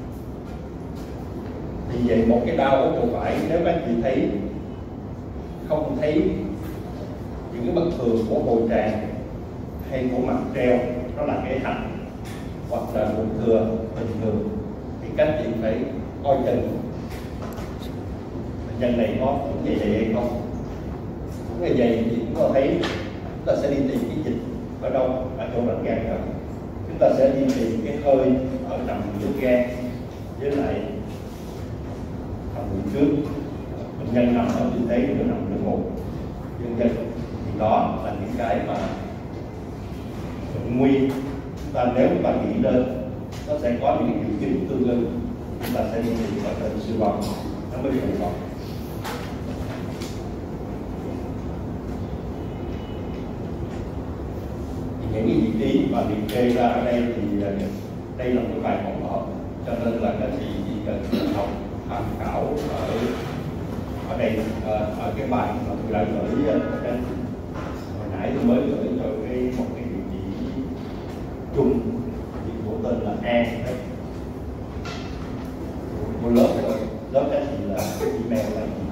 Thì vậy một cái đau ở chỗ phải, nếu các chị thấy không thấy những cái bất thường của bội tràng hay của mặt treo, đó là cái hạch hoặc là bụng thừa bình thường, thì các chị phải coi chừng bệnh nhân này có cũng dạ dày hay không. Cũng dạ dày thì chúng ta thấy chúng ta sẽ đi tìm cái dịch ở đâu, ở chỗ rãnh gan rồi, chúng ta sẽ đi tìm cái hơi ở nằm giữa gan với lại phần bụng trước. Bệnh nhân nằm ở tư thế nửa nằm nửa ngủ vân vân, thì đó là những cái mà bệnh nguy chúng ta nếu chúng ta nghĩ đến nó sẽ có những cái triệu chứng tương ứng, chúng ta sẽ đi tìm ở trên siêu âm nó mới phù hợp. Những cái vị trí mà liệt kê ra ở đây thì đây là một bài tổng hợp, cho nên là các chị chỉ cần học tham khảo ở ở đây ở cái bài mà tôi đã gửi cho hồi nãy tôi mới gửi cho cái một cái địa chỉ chung của tên là An đấy. Một lớp rồi, lớp đó thì là email là gì?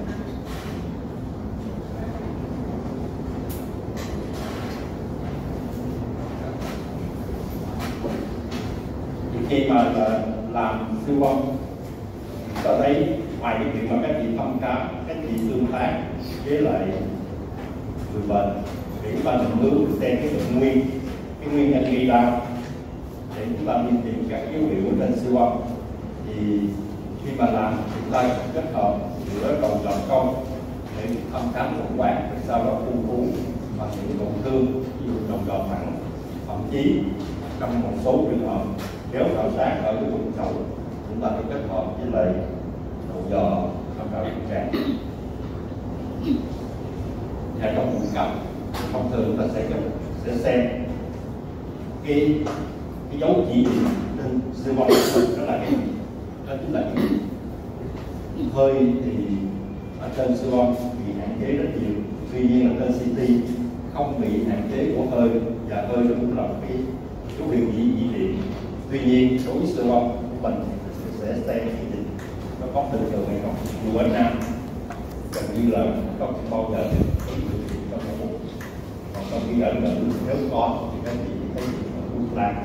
Thì khi mà là làm siêu âm, ta thấy ngoài cái chuyện mà các chị thăm khám, các chị tương tác với lại người bệnh để chúng ta định hướng xem cái bệnh nguyên, cái nguyên nhân gây đau để chúng ta đi tìm các dấu hiệu trên siêu âm. Thì khi mà làm chúng ta kết hợp giữa đầu dò công để thăm khám tổng quát, sau đó khu trú và những tổn thương ví dụ đầu dò thẳng, thậm chí trong một số trường hợp nếu khảo sát ở cái vùng chậu chúng ta phải kết hợp với lại đầu dò tham khảo trực tràng. Và trong vùng cầm thông thường chúng ta sẽ sẽ xem cái cái dấu chỉ điểm trên siêu âm đó là cái gì, đó chính là cái gì. Hơi thì ở trên siêu âm bị hạn chế rất nhiều, tuy nhiên ở trên xê tê không bị hạn chế của hơi, và hơi cũng là cái dấu hiệu chỉ chỉ điểm. Tuy nhiên đối với siêu âm của mình sẽ xem cái gì nó có bình thường hay không. Dù ở nam gần như là không bao giờ có điều trị trong một bụng, còn trong khi ở nữ nếu có thì các chị thấy thuốc lá.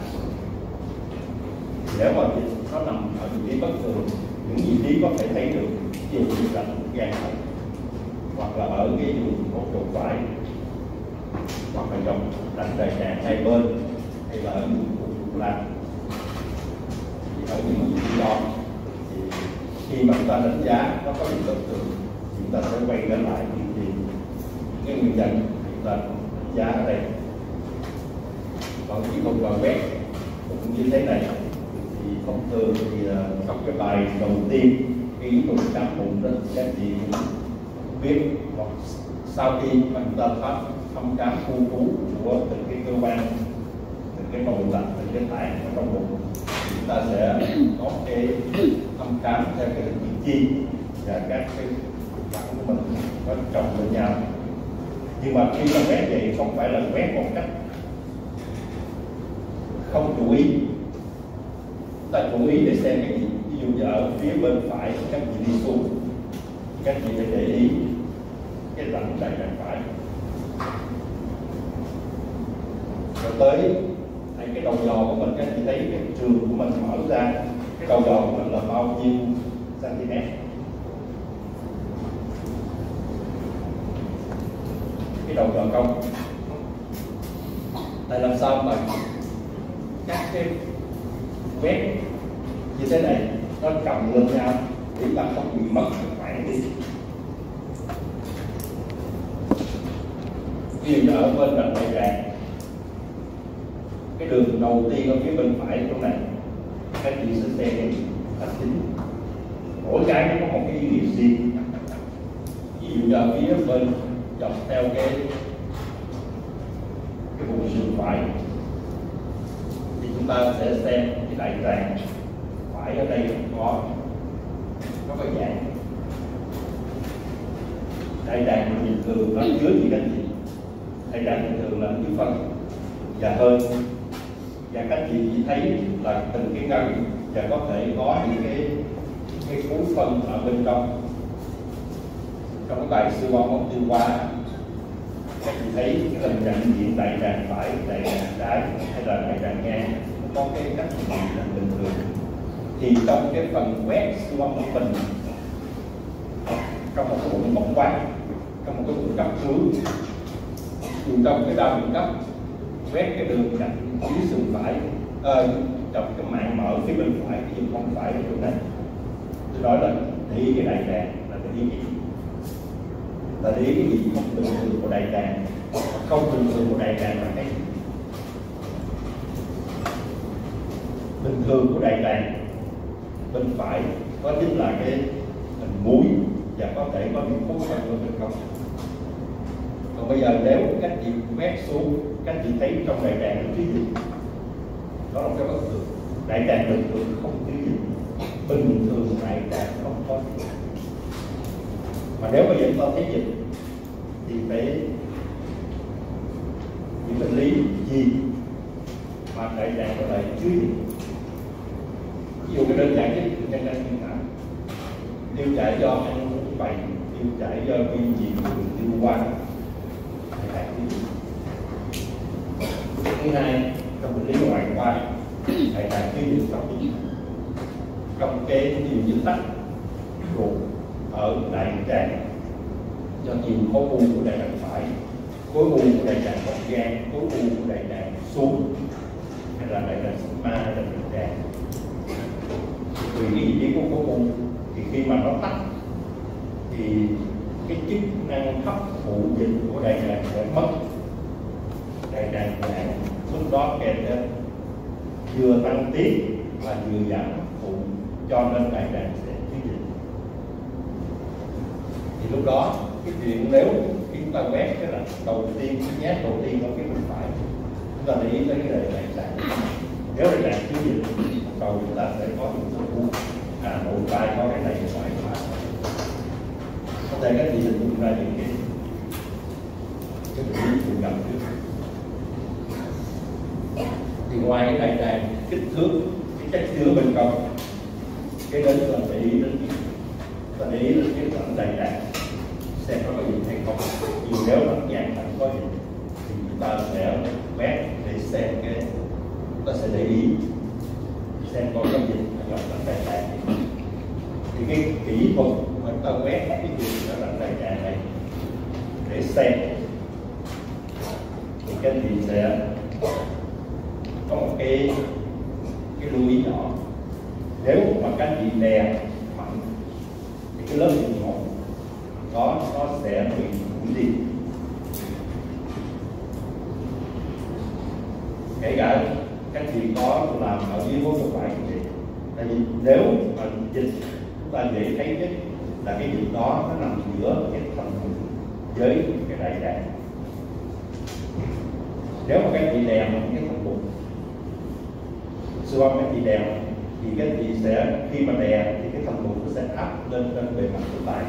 Nếu mà nó nằm ở vị trí bất thường, những vị trí có thể thấy được ví dụ như là gan thận, hoặc là ở cái vùng cổ trục phải, hoặc là trong rãnh đại tràng hai bên, hay là ở vùng cổ trục lan, thì ở những vị trí đó thì khi mà chúng ta đánh giá nó có những bất thường, chúng ta sẽ quay trở lại những gì cái nguyên nhân chúng ta đánh giá ở đây. Còn kỹ thuật và quét cũng như thế này. Thì thông thường thì trong cái bài đầu tiên cái ý thuật khám bụng đó các chị cũng biết, hoặc sau khi mà chúng ta thăm thăm khám khu trú của từng cái cơ quan, từng cái nội tạng, từng cái tạng ở trong bụng, chúng ta sẽ có cái thăm khám theo cái hình chi và các cái tạng của mình có chồng lên nhau. Nhưng mà khi mà quét vậy không phải là quét một cách không chú ý, ta chú ý để xem cái gì. Ví dụ như ở phía bên phải các chị đi xuống, các chị phải để ý cái rãnh đại tràng phải, rồi tới thấy cái đầu dò của mình, các chị thấy cái trường của mình mở ra, cái đầu dò của mình là bao nhiêu cm. Cái đầu dò cong tại làm sao mà các cái quét như thế này nó chồng lên nhau để ta không bị mất khoảng đi. Ví dụ ở bên cạnh đại tràng, cái đường đầu tiên ở phía bên phải chỗ này, các chị sẽ xem cái thành chính, mỗi cái nó có một cái ý nghĩa riêng. Ví dụ ở phía bên dọc theo cái cái vùng sườn phải thì chúng ta sẽ xem cái đại tràng phải ở đây có nó có dạng đại tràng bình thường nó chứa gì anh chị? Đại tràng bình thường là chứa phân và hơi, và các chị chỉ thấy là từng cái ngăn và có thể có những cái cái khối phân ở bên trong. Trong cái bài siêu âm ống tiêu hóa, các chị thấy cái hình nhận diện đại tràng phải, đại tràng trái hay là đại tràng ngang có cái cách nhận là bình thường. Thì trong cái phần quét siêu âm của mình, trong một cái bụng bóng quát, trong một cái bụng cấp cứu, dù trong cái đau bụng cấp quét cái đường cạnh dưới sườn phải, ờ, trong cái mạng mở phía bên phải, cái vùng không phải ở chỗ này, tôi nói là để ý cái đại tràng là để ý cái gì? Là để ý cái gì không bình thường của đại tràng, không bình thường của đại tràng là cái gì? Bình thường của đại tràng bên phải có chính là cái hình muối và có thể có những khối phân ở bên trong. Còn bây giờ nếu các chị quét xuống, các chị thấy trong đại tràng có cái gì? Đó là cái bất thường. Đại tràng bình thường không có gì, bình thường đại tràng không có gì. Mà nếu bây giờ chúng ta thấy dịch thì phải những bệnh lý gì mà đại tràng có thể chứa gì? cho viêm nhiễm đường tiêu hóa. Thứ hai, trong bệnh lý ngoại khoa, đại tràng tiêu dịch trong trong cái nhiều dính tắc ruột ở đại tràng do nhiều khối u của đại tràng phải, khối u của đại tràng gốc gan, khối u của đại tràng xuống, hay là đại tràng sigma hay là đại tràng. Tùy cái vị trí của khối u thì khi mà nó tắc thì cái chức năng hấp thụ dịch của đại tràng sẽ mất, đại tràng giãn, lúc đó kèm theo vừa tăng tiết và vừa giảm hấp thụ, cho nên đại tràng sẽ thiếu dịch. Thì lúc đó cái chuyện nếu khi chúng ta quét cái là đầu tiên, cái nhát đầu tiên ở cái bên phải, chúng ta để ý tới cái đại tràng sẵn. Nếu đại tràng thiếu dịch, đầu chúng ta sẽ có những khối u, à nội vai có cái này ngoài phải, có thể các chị hình dung ra những cái cái bệnh lý thường gặp trước. Thì ngoài cái đại tràng kích thước, cái chất chứa bên trong, cái đến là để ý đến và để ý đến cái đoạn đại tràng xem nó có dịch hay không. Dù nếu là dạng không có dịch thì chúng ta sẽ quét để xem cái, chúng ta sẽ để ý xem có cái dịch ở đoạn đại tràng. Thì cái kỹ thuật mà chúng ta quét cái dịch ở đoạn đại tràng này để xem thì cái gì sẽ có một cái cái lưu ý nhỏ. Nếu mà các chị đè mạnh thì cái lớp dịch mỏng đó nó sẽ bị hủy đi, kể cả các chị có làm ở dưới hố thực quản như vậy. Tại vì nếu mà dịch chúng ta dễ thấy nhất là cái dịch đó nó nằm giữa cái thành phần với cái đại tràng. Nếu mà các chị đè mạnh cái thành bụng, siêu âm các chị đè thì các chị sẽ khi mà đè thì cái thành bụng nó sẽ áp lên trên bề mặt của tay,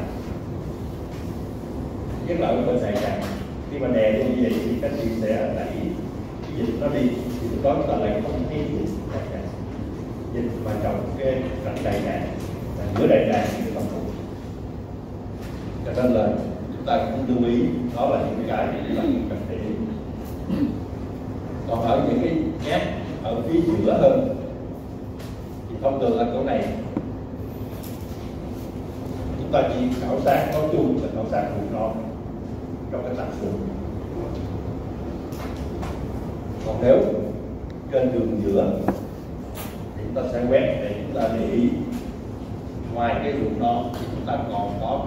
nhất là ở bên đại tràng. Khi mà đè lên như vậy thì các chị sẽ đẩy cái dịch nó đi, thì lúc đó chúng ta lại không thấy dịch đại tràng, dịch mà trong cái rãnh đại tràng, giữa đại tràng và cái thành bụng. Cho nên là chúng ta cũng lưu ý đó là những cái mà chúng ta cần để ý. Còn ở những cái nhát ở phía giữa hơn thì thông thường ở chỗ này chúng ta chỉ khảo sát nói chung là khảo sát ruột non trong cái tạng ruột. Còn nếu trên đường giữa thì chúng ta sẽ quét để chúng ta để ý ngoài cái ruột non thì chúng ta còn có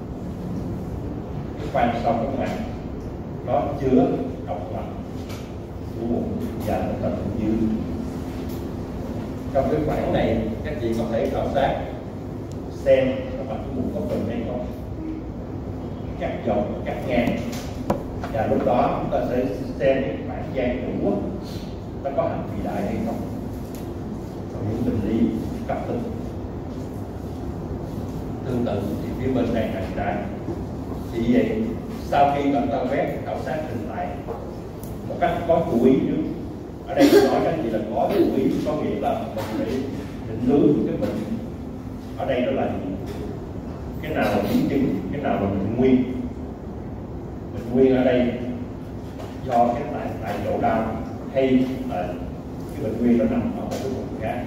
cái khoang sau cái mặt nó chứa độc mạch của bụng và thành phần dưới. Trong cái khoảng này các chị có thể khảo sát xem động mạch của bụng có cần hay không, cắt dọc, cắt ngang, và lúc đó chúng ta sẽ xem cái khoảng gian của nó có hành vị đại hay không. Còn những bệnh lý cấp tính tương tự thì phía bên này hành đại. Thì vậy sau khi bạn ta quét khảo sát hình lại một cách có chú ý trước, ở đây tôi nói các chị là có chú ý, có nghĩa là mình phải định hướng cái bệnh ở đây đó là cái nào là biến chứng, cái nào là bệnh nguyên. Bệnh nguyên ở đây do cái tại tại chỗ đau hay là cái bệnh nguyên nó nằm ở một cái vùng khác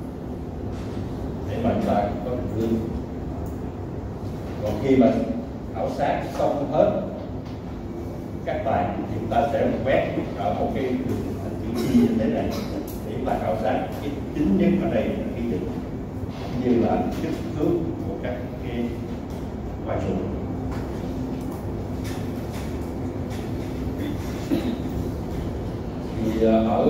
để mà chúng ta có định hướng. Còn khi mà khảo sát xong hết các bài thì chúng ta sẽ quét ở một cái đường hình chữ Y như thế này để chúng ta khảo sát cái chính nhất ở đây là cái dịch như là kích thước của các cái khoang ruột. Thì ở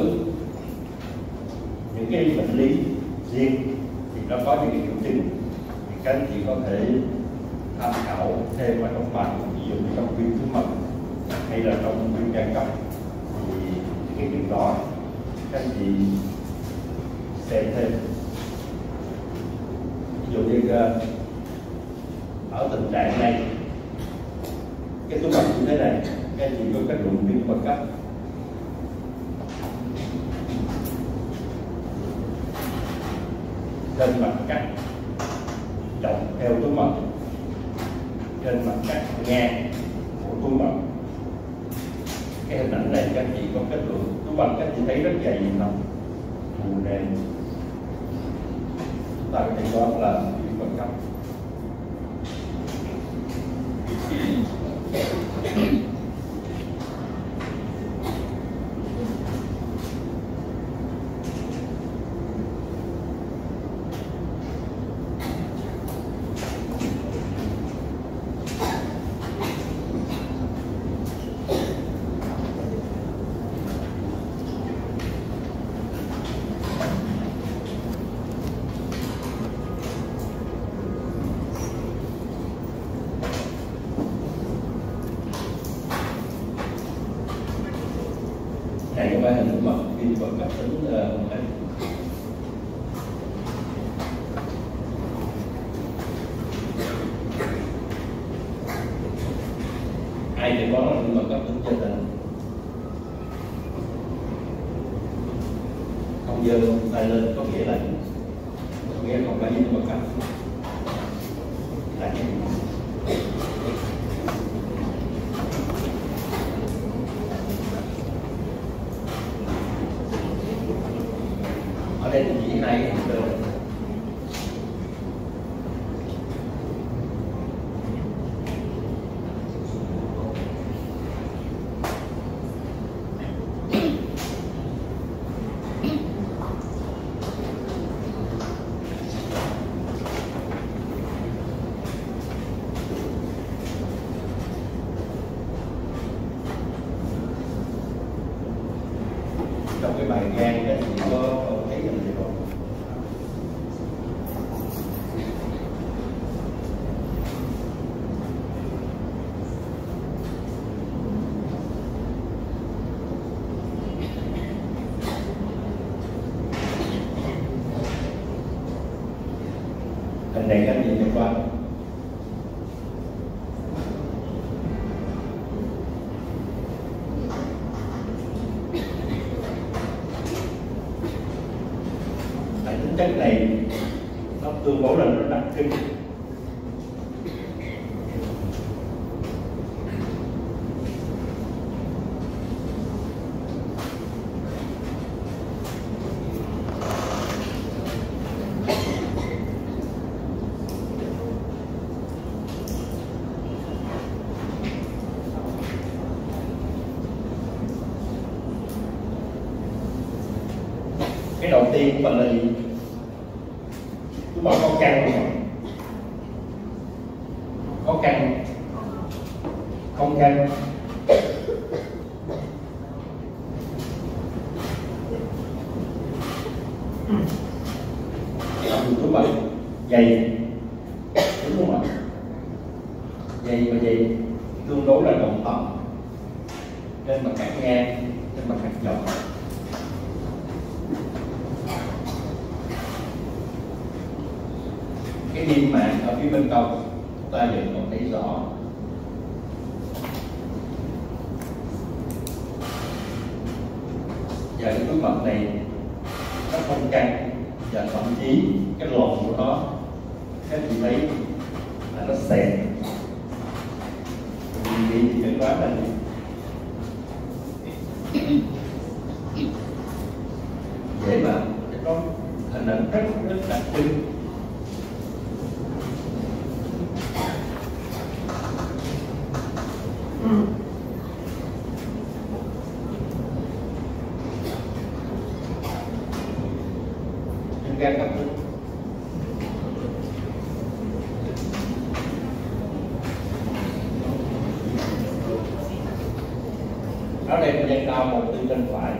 những cái bệnh lý riêng thì nó có những cái triệu chứng thì các anh chị có thể tham khảo thêm ở trong bài, ví dụ như trong viêm túi mật hay là trong viêm gan cấp thì cái chuyện đó các anh chị xem thêm. Ví dụ như ở tình trạng này cái túi mật như thế này, các anh chị có kết luận viêm mật cấp. Trên mặt cắt trọng theo túi mật, trên mặt cắt ngang của túi mật. Cái hình ảnh này các chị có kết luận túi mật các chị thấy rất dày không? Màu đen. Chúng ta có thể đoán là vi khuẩn cấp. Này có phải hình túi mật vi khuẩn cấp tính không đấy? Ai thì có túi mật cấp tính trên hình? Không dơ tay lên có nghĩa là có nghĩa không phải túi mật cấp là cái gì? Ở đây chỉ hai cái hình đơn. Trong cái bài gan đó thì có thấy hình gì không? Hình này các gì liên quan? Tính chất này nó tương đối là nó đặc trưng. Cái đầu tiên của mình là gì? Chúng ta có căn không? Có căn, không căn. Đúng vậy, dày, đúng không ạ? Dày và dày tương đối là đồng tâm trên mặt cắt ngang, trên mặt cắt dọc. Cái niêm mạc ở phía bên trong ta vẫn còn thấy rõ. Và cái túi mật này nó không căng và thậm chí cái lồn của nó các chị thấy là nó xẹt. Vì chị phải đoán là gì? Dễ mà nó hình ảnh rất rất đặc trưng. Gan cấp tính. Ở đây mình đau một từ bên phải.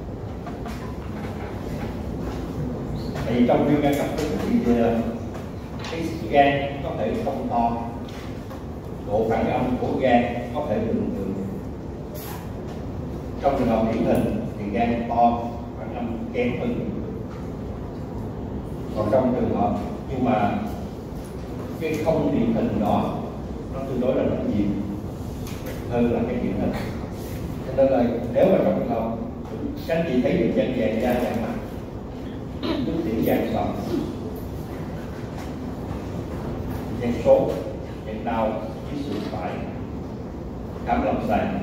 Tại vì trong viêm gan cấp tính thì cái gan có thể không to, độ phản âm của gan có thể bình thường. Trong trường hợp điển hình thì gan to, phản âm kém hơn. Còn trong trường hợp nhưng mà cái không điển hình đó nó tương đối là nó nhiều hơn là cái điển hình. Cho nên là nếu mà trong trường hợp các anh chị thấy được chân vàng da vàng mặt, nước tiểu vàng sậm, vàng sốt, vàng đau, cái sườn phải khám lâm sàng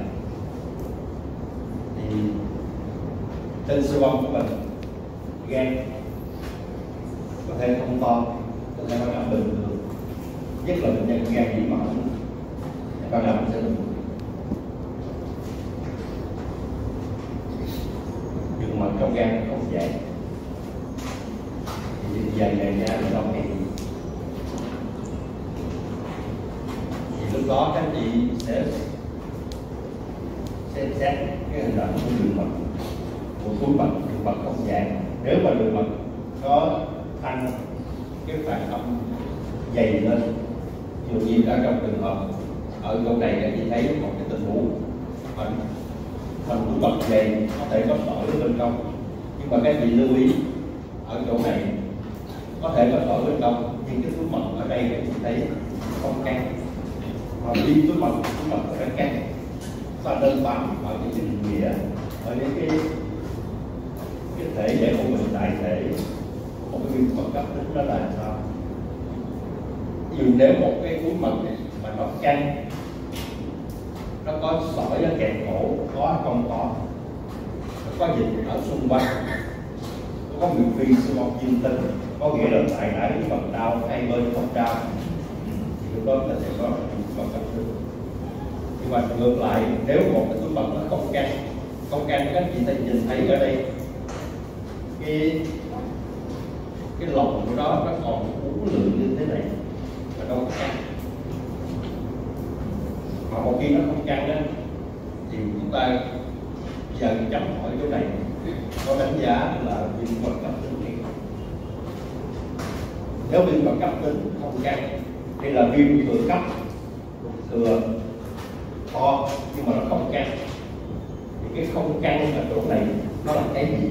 thì trên siêu âm của mình gan có thể không to, có thể nó nằm bình thường, nhất là bệnh nhân gan bị mỏng ban đầu sẽ bình thường. Nhưng mà trong gan không dày thì dày dày ra là đâu hay thì lúc đó các anh chị sẽ xem xét cái hình ảnh của đường mật, của túi mật, đường mật không dạng. Nếu mà đường mật có tăng cái phản âm dày lên, ví dụ như ở trong trường hợp ở chỗ này các chị thấy một cái tình huống mình mình túi mật dày có thể có sỏi bên trong, nhưng mà các chị lưu ý ở chỗ này có thể có sỏi bên trong nhưng cái túi mật ở đây các chị thấy không căng, mà đi túi mật túi mật phải căng và đơn bám ở cái định nghĩa ở những cái cái thể giải của mình đại thể một cái viêm mật cấp tính đó là sao? Ví dụ nếu một cái túi mật này mà nó căng, nó có sỏi ở kẹp cổ, có không có, nó có dịch ở xung quanh, nó có biểu vi siêu âm dương tính, có nghĩa là tại đã cái phần đau hai bên không đau thì lúc đó là sẽ có viêm mật cấp tính. Nhưng mà ngược lại, nếu một cái túi mật nó không căng, không căng các chị thấy nhìn thấy ở đây cái cái lồng của nó nó còn uốn lượn như thế này mà đâu có căng. Mà một khi nó không căng đó thì chúng ta giờ chấm hỏi chỗ này có đánh giá là viêm mật cấp tính hay không. Nếu viêm mật cấp tính không căng hay là viêm thừa cấp thừa to nhưng mà nó không căng thì cái không căng ở chỗ này nó là cái gì,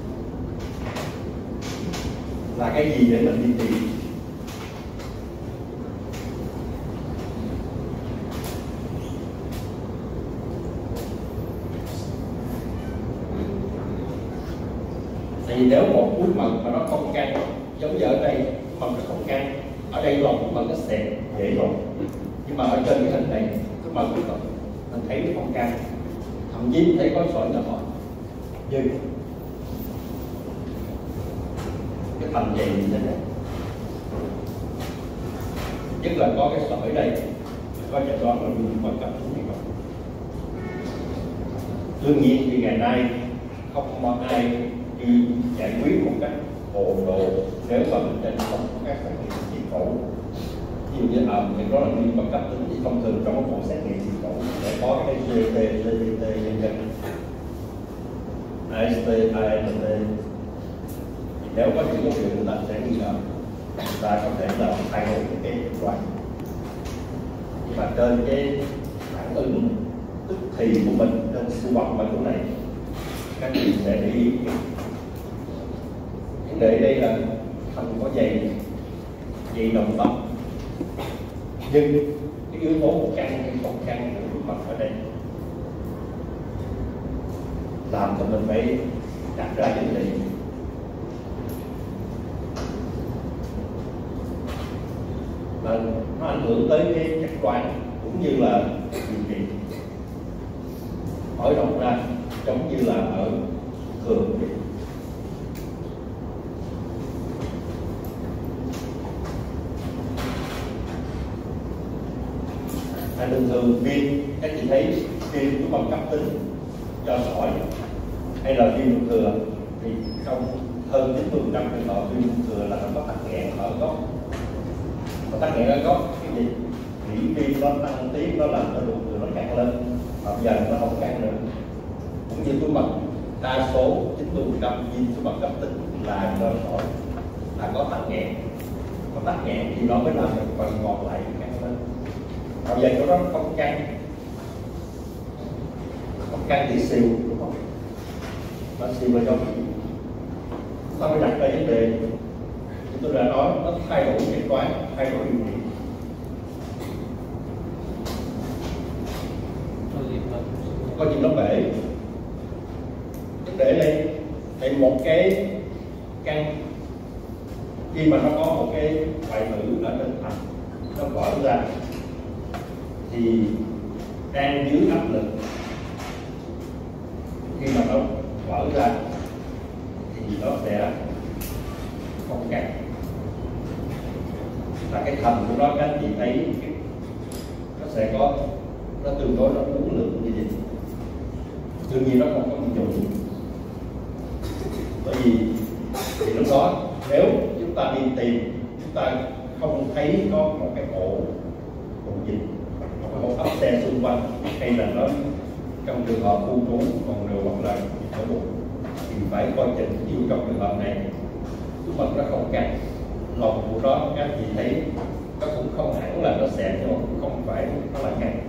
là cái gì để mình đi tìm? Thì nếu một túi mật mà nó không căng, giống như ở đây mật nó không căng, ở đây lòng túi mật nó xẹt dễ rồi, nhưng mà ở trên cái hình này túi mật túi mật mình thấy nó không căng, thậm chí thấy có sỏi nhỏ nhưng cái thành dày như thế này, nhất là có cái sỏi đây, có chẩn đoán là viêm mật cấp tính hay không. Đương nhiên thì ngày nay không có ai đi giải quyết một cách bộ đồ nếu mà mình trên không có các xét nghiệm chỉ cổ. Ví dụ như ở những đó là viêm mật cấp tính thì thông thường trong một bộ xét nghiệm chỉ cổ để có cái giê tê, giê tê, nhân dân a ét tê, a en tê. Nếu có những dấu hiệu người ta sẽ nghi ngờ, người ta có thể là thay đổi cái kết quả. Nhưng mà trên cái phản ứng tức thì của mình trên siêu âm ở chỗ này, các chị sẽ để ý vấn đề đây là không có dày dày đồng tâm, nhưng cái yếu tố căng hay không căng của túi mật ở đây làm cho mình phải đặt ra vấn đề. Và nó ảnh hưởng tới cái chẩn đoán cũng như là điều trị. Hỏi rộng ra giống như là ở thường vậy. Hay thường thường viêm, các chị thấy viêm túi mật cấp tính do sỏi hay là viêm thừa thì trong hơn chín mươi phần trăm trường hợp viêm thừa là nó có tắc nghẽn ở gốc. Có tắc nghẽn ở gốc cái gì? Nghĩ viêm nó tăng tiến, nó làm cho ruột thừa nó căng lên, mà giờ nó không căng nữa. Cũng như túi mật, đa số chín mươi phần trăm viêm túi mật cấp tính là do sỏi, là có tắc nghẽn. Có tắc nghẽn thì nó mới làm cho phần còn lại căng lên. Còn giờ chỗ đó không căng, không căng thì siêu, đúng không? Nó siêu vào trong chúng ta mới đặt ra vấn đề. Tôi đã nói nó thay đổi kết toán, thay đổi điều trị. Có gì nó bể. Để đây, đây một cái căn khi mà nó có một cái ngoại tử ở trên thành, nó vỡ ra thì đang dưới áp lực, khi mà nó vỡ ra thì nó sẽ không cắt, và cái thành của nó các anh chị thấy nó sẽ có, nó tương đối nó uống lượng như vậy. Đương nhiên nó không có dụng, bởi vì thì lúc đó nếu chúng ta đi tìm, chúng ta không thấy có một cái ổ ổ dịch hoặc một ấp xe xung quanh, hay là nó trong trường hợp u trú còn đều hoặc là ở bụng, thì phải coi chừng. Ví dụ trong trường hợp này túi mật nó không căng, lòng của nó các chị thấy nó cũng không hẳn là nó xẹp, nhưng mà cũng không phải nó là căng.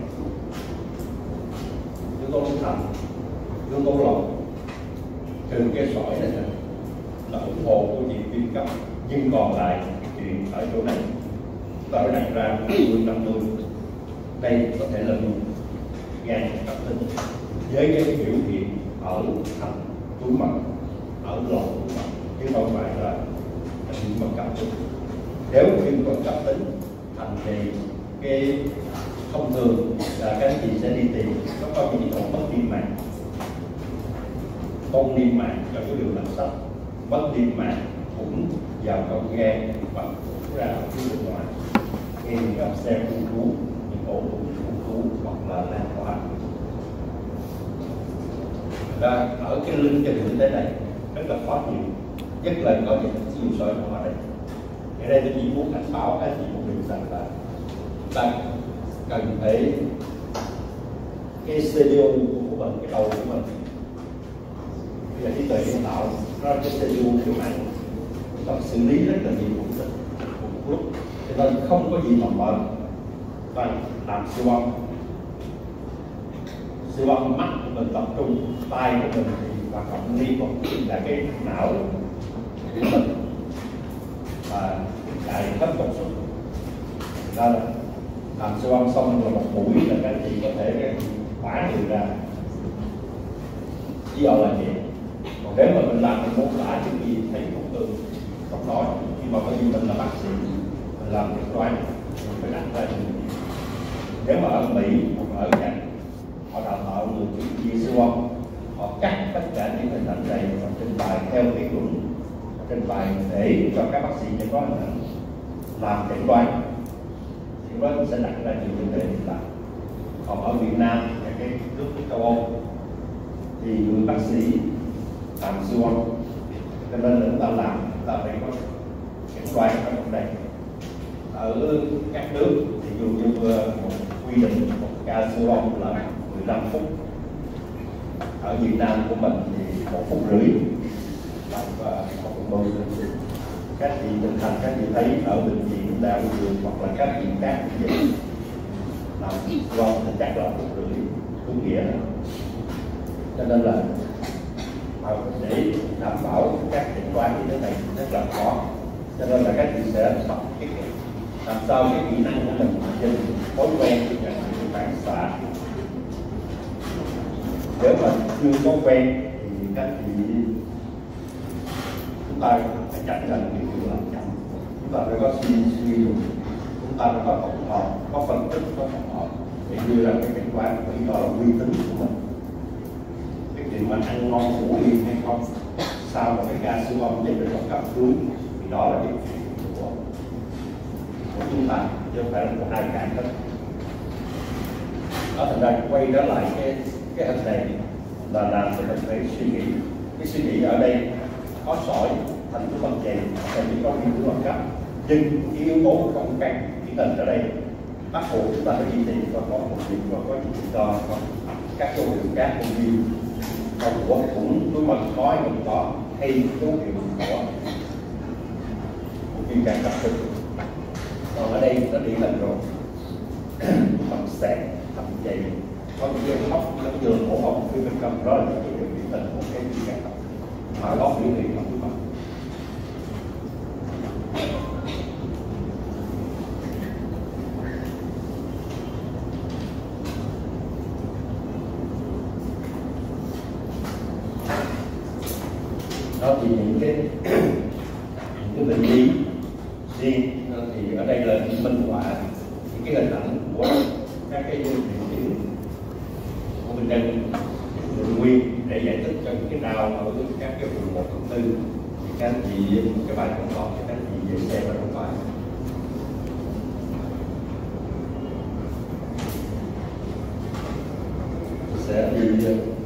Yếu tố thành, yếu tố lòng, trừ cái sỏi này là ủng hộ của chuyện viêm cấp, nhưng còn lại chuyện ở chỗ này ta phải đặt ra năm mươi năm mươi. Đây có thể là gan cấp tính với cái biểu hiện ở thành túi mật, ở lỗ túi mật, chứ không phải là viêm mật cấp tính. Nếu viêm mật cấp tính thành thì cái thông thường là các anh chị sẽ đi tìm nó có những種mất niêm mạc, bong niêm mạc cho cái đường làm sách, mất niêm mạc cũng vào trong gan và ra ở phía bên ngoài, gây gặp xe u trú, những ổ bụng u trú hoặc là lan tỏa. Và ở cái lưng chân như thế này rất là khó chịu, nhất là có những siêu sợi ở đây. Ở đây tôi chỉ muốn cảnh báo các chị một điều rằng là ta cần phải cái xê đê u của mình, cái đầu của mình, bây giờ trí tuệ nhân tạo nó cái xê đê u kiểu này cần xử lý rất là nhiều công thức một lúc, cho nên không có gì mà mệt. Và làm siêu âm, siêu âm mắt của mình tập trung, tay của mình thì hoạt động liên tục là cái não của mình và chạy hết công suất. Đó là làm siêu âm xong rồi một buổi là các chị có thể khỏa người ra. Lý do là gì? Còn nếu mà mình làm một lạ chứ gì thấy không được, không nói. Nhưng mà bởi vì mình là bác sĩ, mình làm việc đoán, mình phải đặt ra những gì. Nếu mà ở Mỹ hoặc ở Nhật, họ đào tạo người chuyên viên siêu âm, họ cắt tất cả những hình ảnh này và trình bày theo cái chuẩn, trình bày để cho các bác sĩ chỉ có hình ảnh làm chẩn đoán. Thì đó sẽ đặt ra nhiều vấn đề như là còn ở Việt Nam và cái nước châu Âu thì người bác sĩ làm siêu âm, cho nên là chúng ta làm chúng ta phải có chẩn đoán ở trong đây. Ở các nước thì dù như một quy định một ca siêu âm là mười lăm phút, ở Việt Nam của mình thì một phút rưỡi và một phút đôi. Các chị tinh thần các chị thấy ở bệnh viện Đại học Dược hoặc là các viện khác như vậy làm siêu âm thì chắc là phút rưỡi đúng nghĩa đó. Cho nên là để đảm bảo các chẩn đoán như thế này rất là khó, cho nên là các chị sẽ tập cái làm sao cái kỹ năng của mình trên thói quen và phản xạ. Nếu mà chưa có quen thì các chị chúng ta phải chạy lên cái việc làm chậm, chúng ta phải có suy suy luận, chúng ta phải có tổng hợp, có phân tích, có tổng hợp để đưa ra cái kết quả, bởi đó là uy tín của mình. Cái chuyện mà ăn ngon ngủ yên hay không sau một cái ca siêu âm nhất định trong cấp cứu thì đó là cái chuyện của, của chúng ta chứ không phải là của ai cả hết. Đó, thành ra quay trở lại cái cái hình này là làm cho mình phải suy nghĩ. Cái suy nghĩ ở đây có sỏi thành túi mật dày sẽ chỉ có những túi mật cấp, nhưng cái yếu tố không căng chỉ cần ở đây bắt buộc chúng ta phải đi tìm và có một việc và có những lý do không các dấu hiệu khác không viêm còn của cũng túi mật có nhưng có hay dấu hiệu của một viêm gan cấp tính. Còn ở đây nó điển hình rồi mật sẹt thậm dày có những cái hốc nó giường cổ họng phía bên trong, đó là cái dấu hiệu điển hình của cái viêm gan cấp tính mà có biểu hiện trong túi mật. Đó thì những cái những cái bệnh lý riêng thì ở đây là minh họa những cái hình ảnh của các cái triệu chứng của bệnh nhân nội nguyên để giải thích cho những cái đau ở các cái vùng một phần tư. Thì các anh chị cái bài tổng hợp cho các anh chị dễ xem và đóng bài. Sẽ đi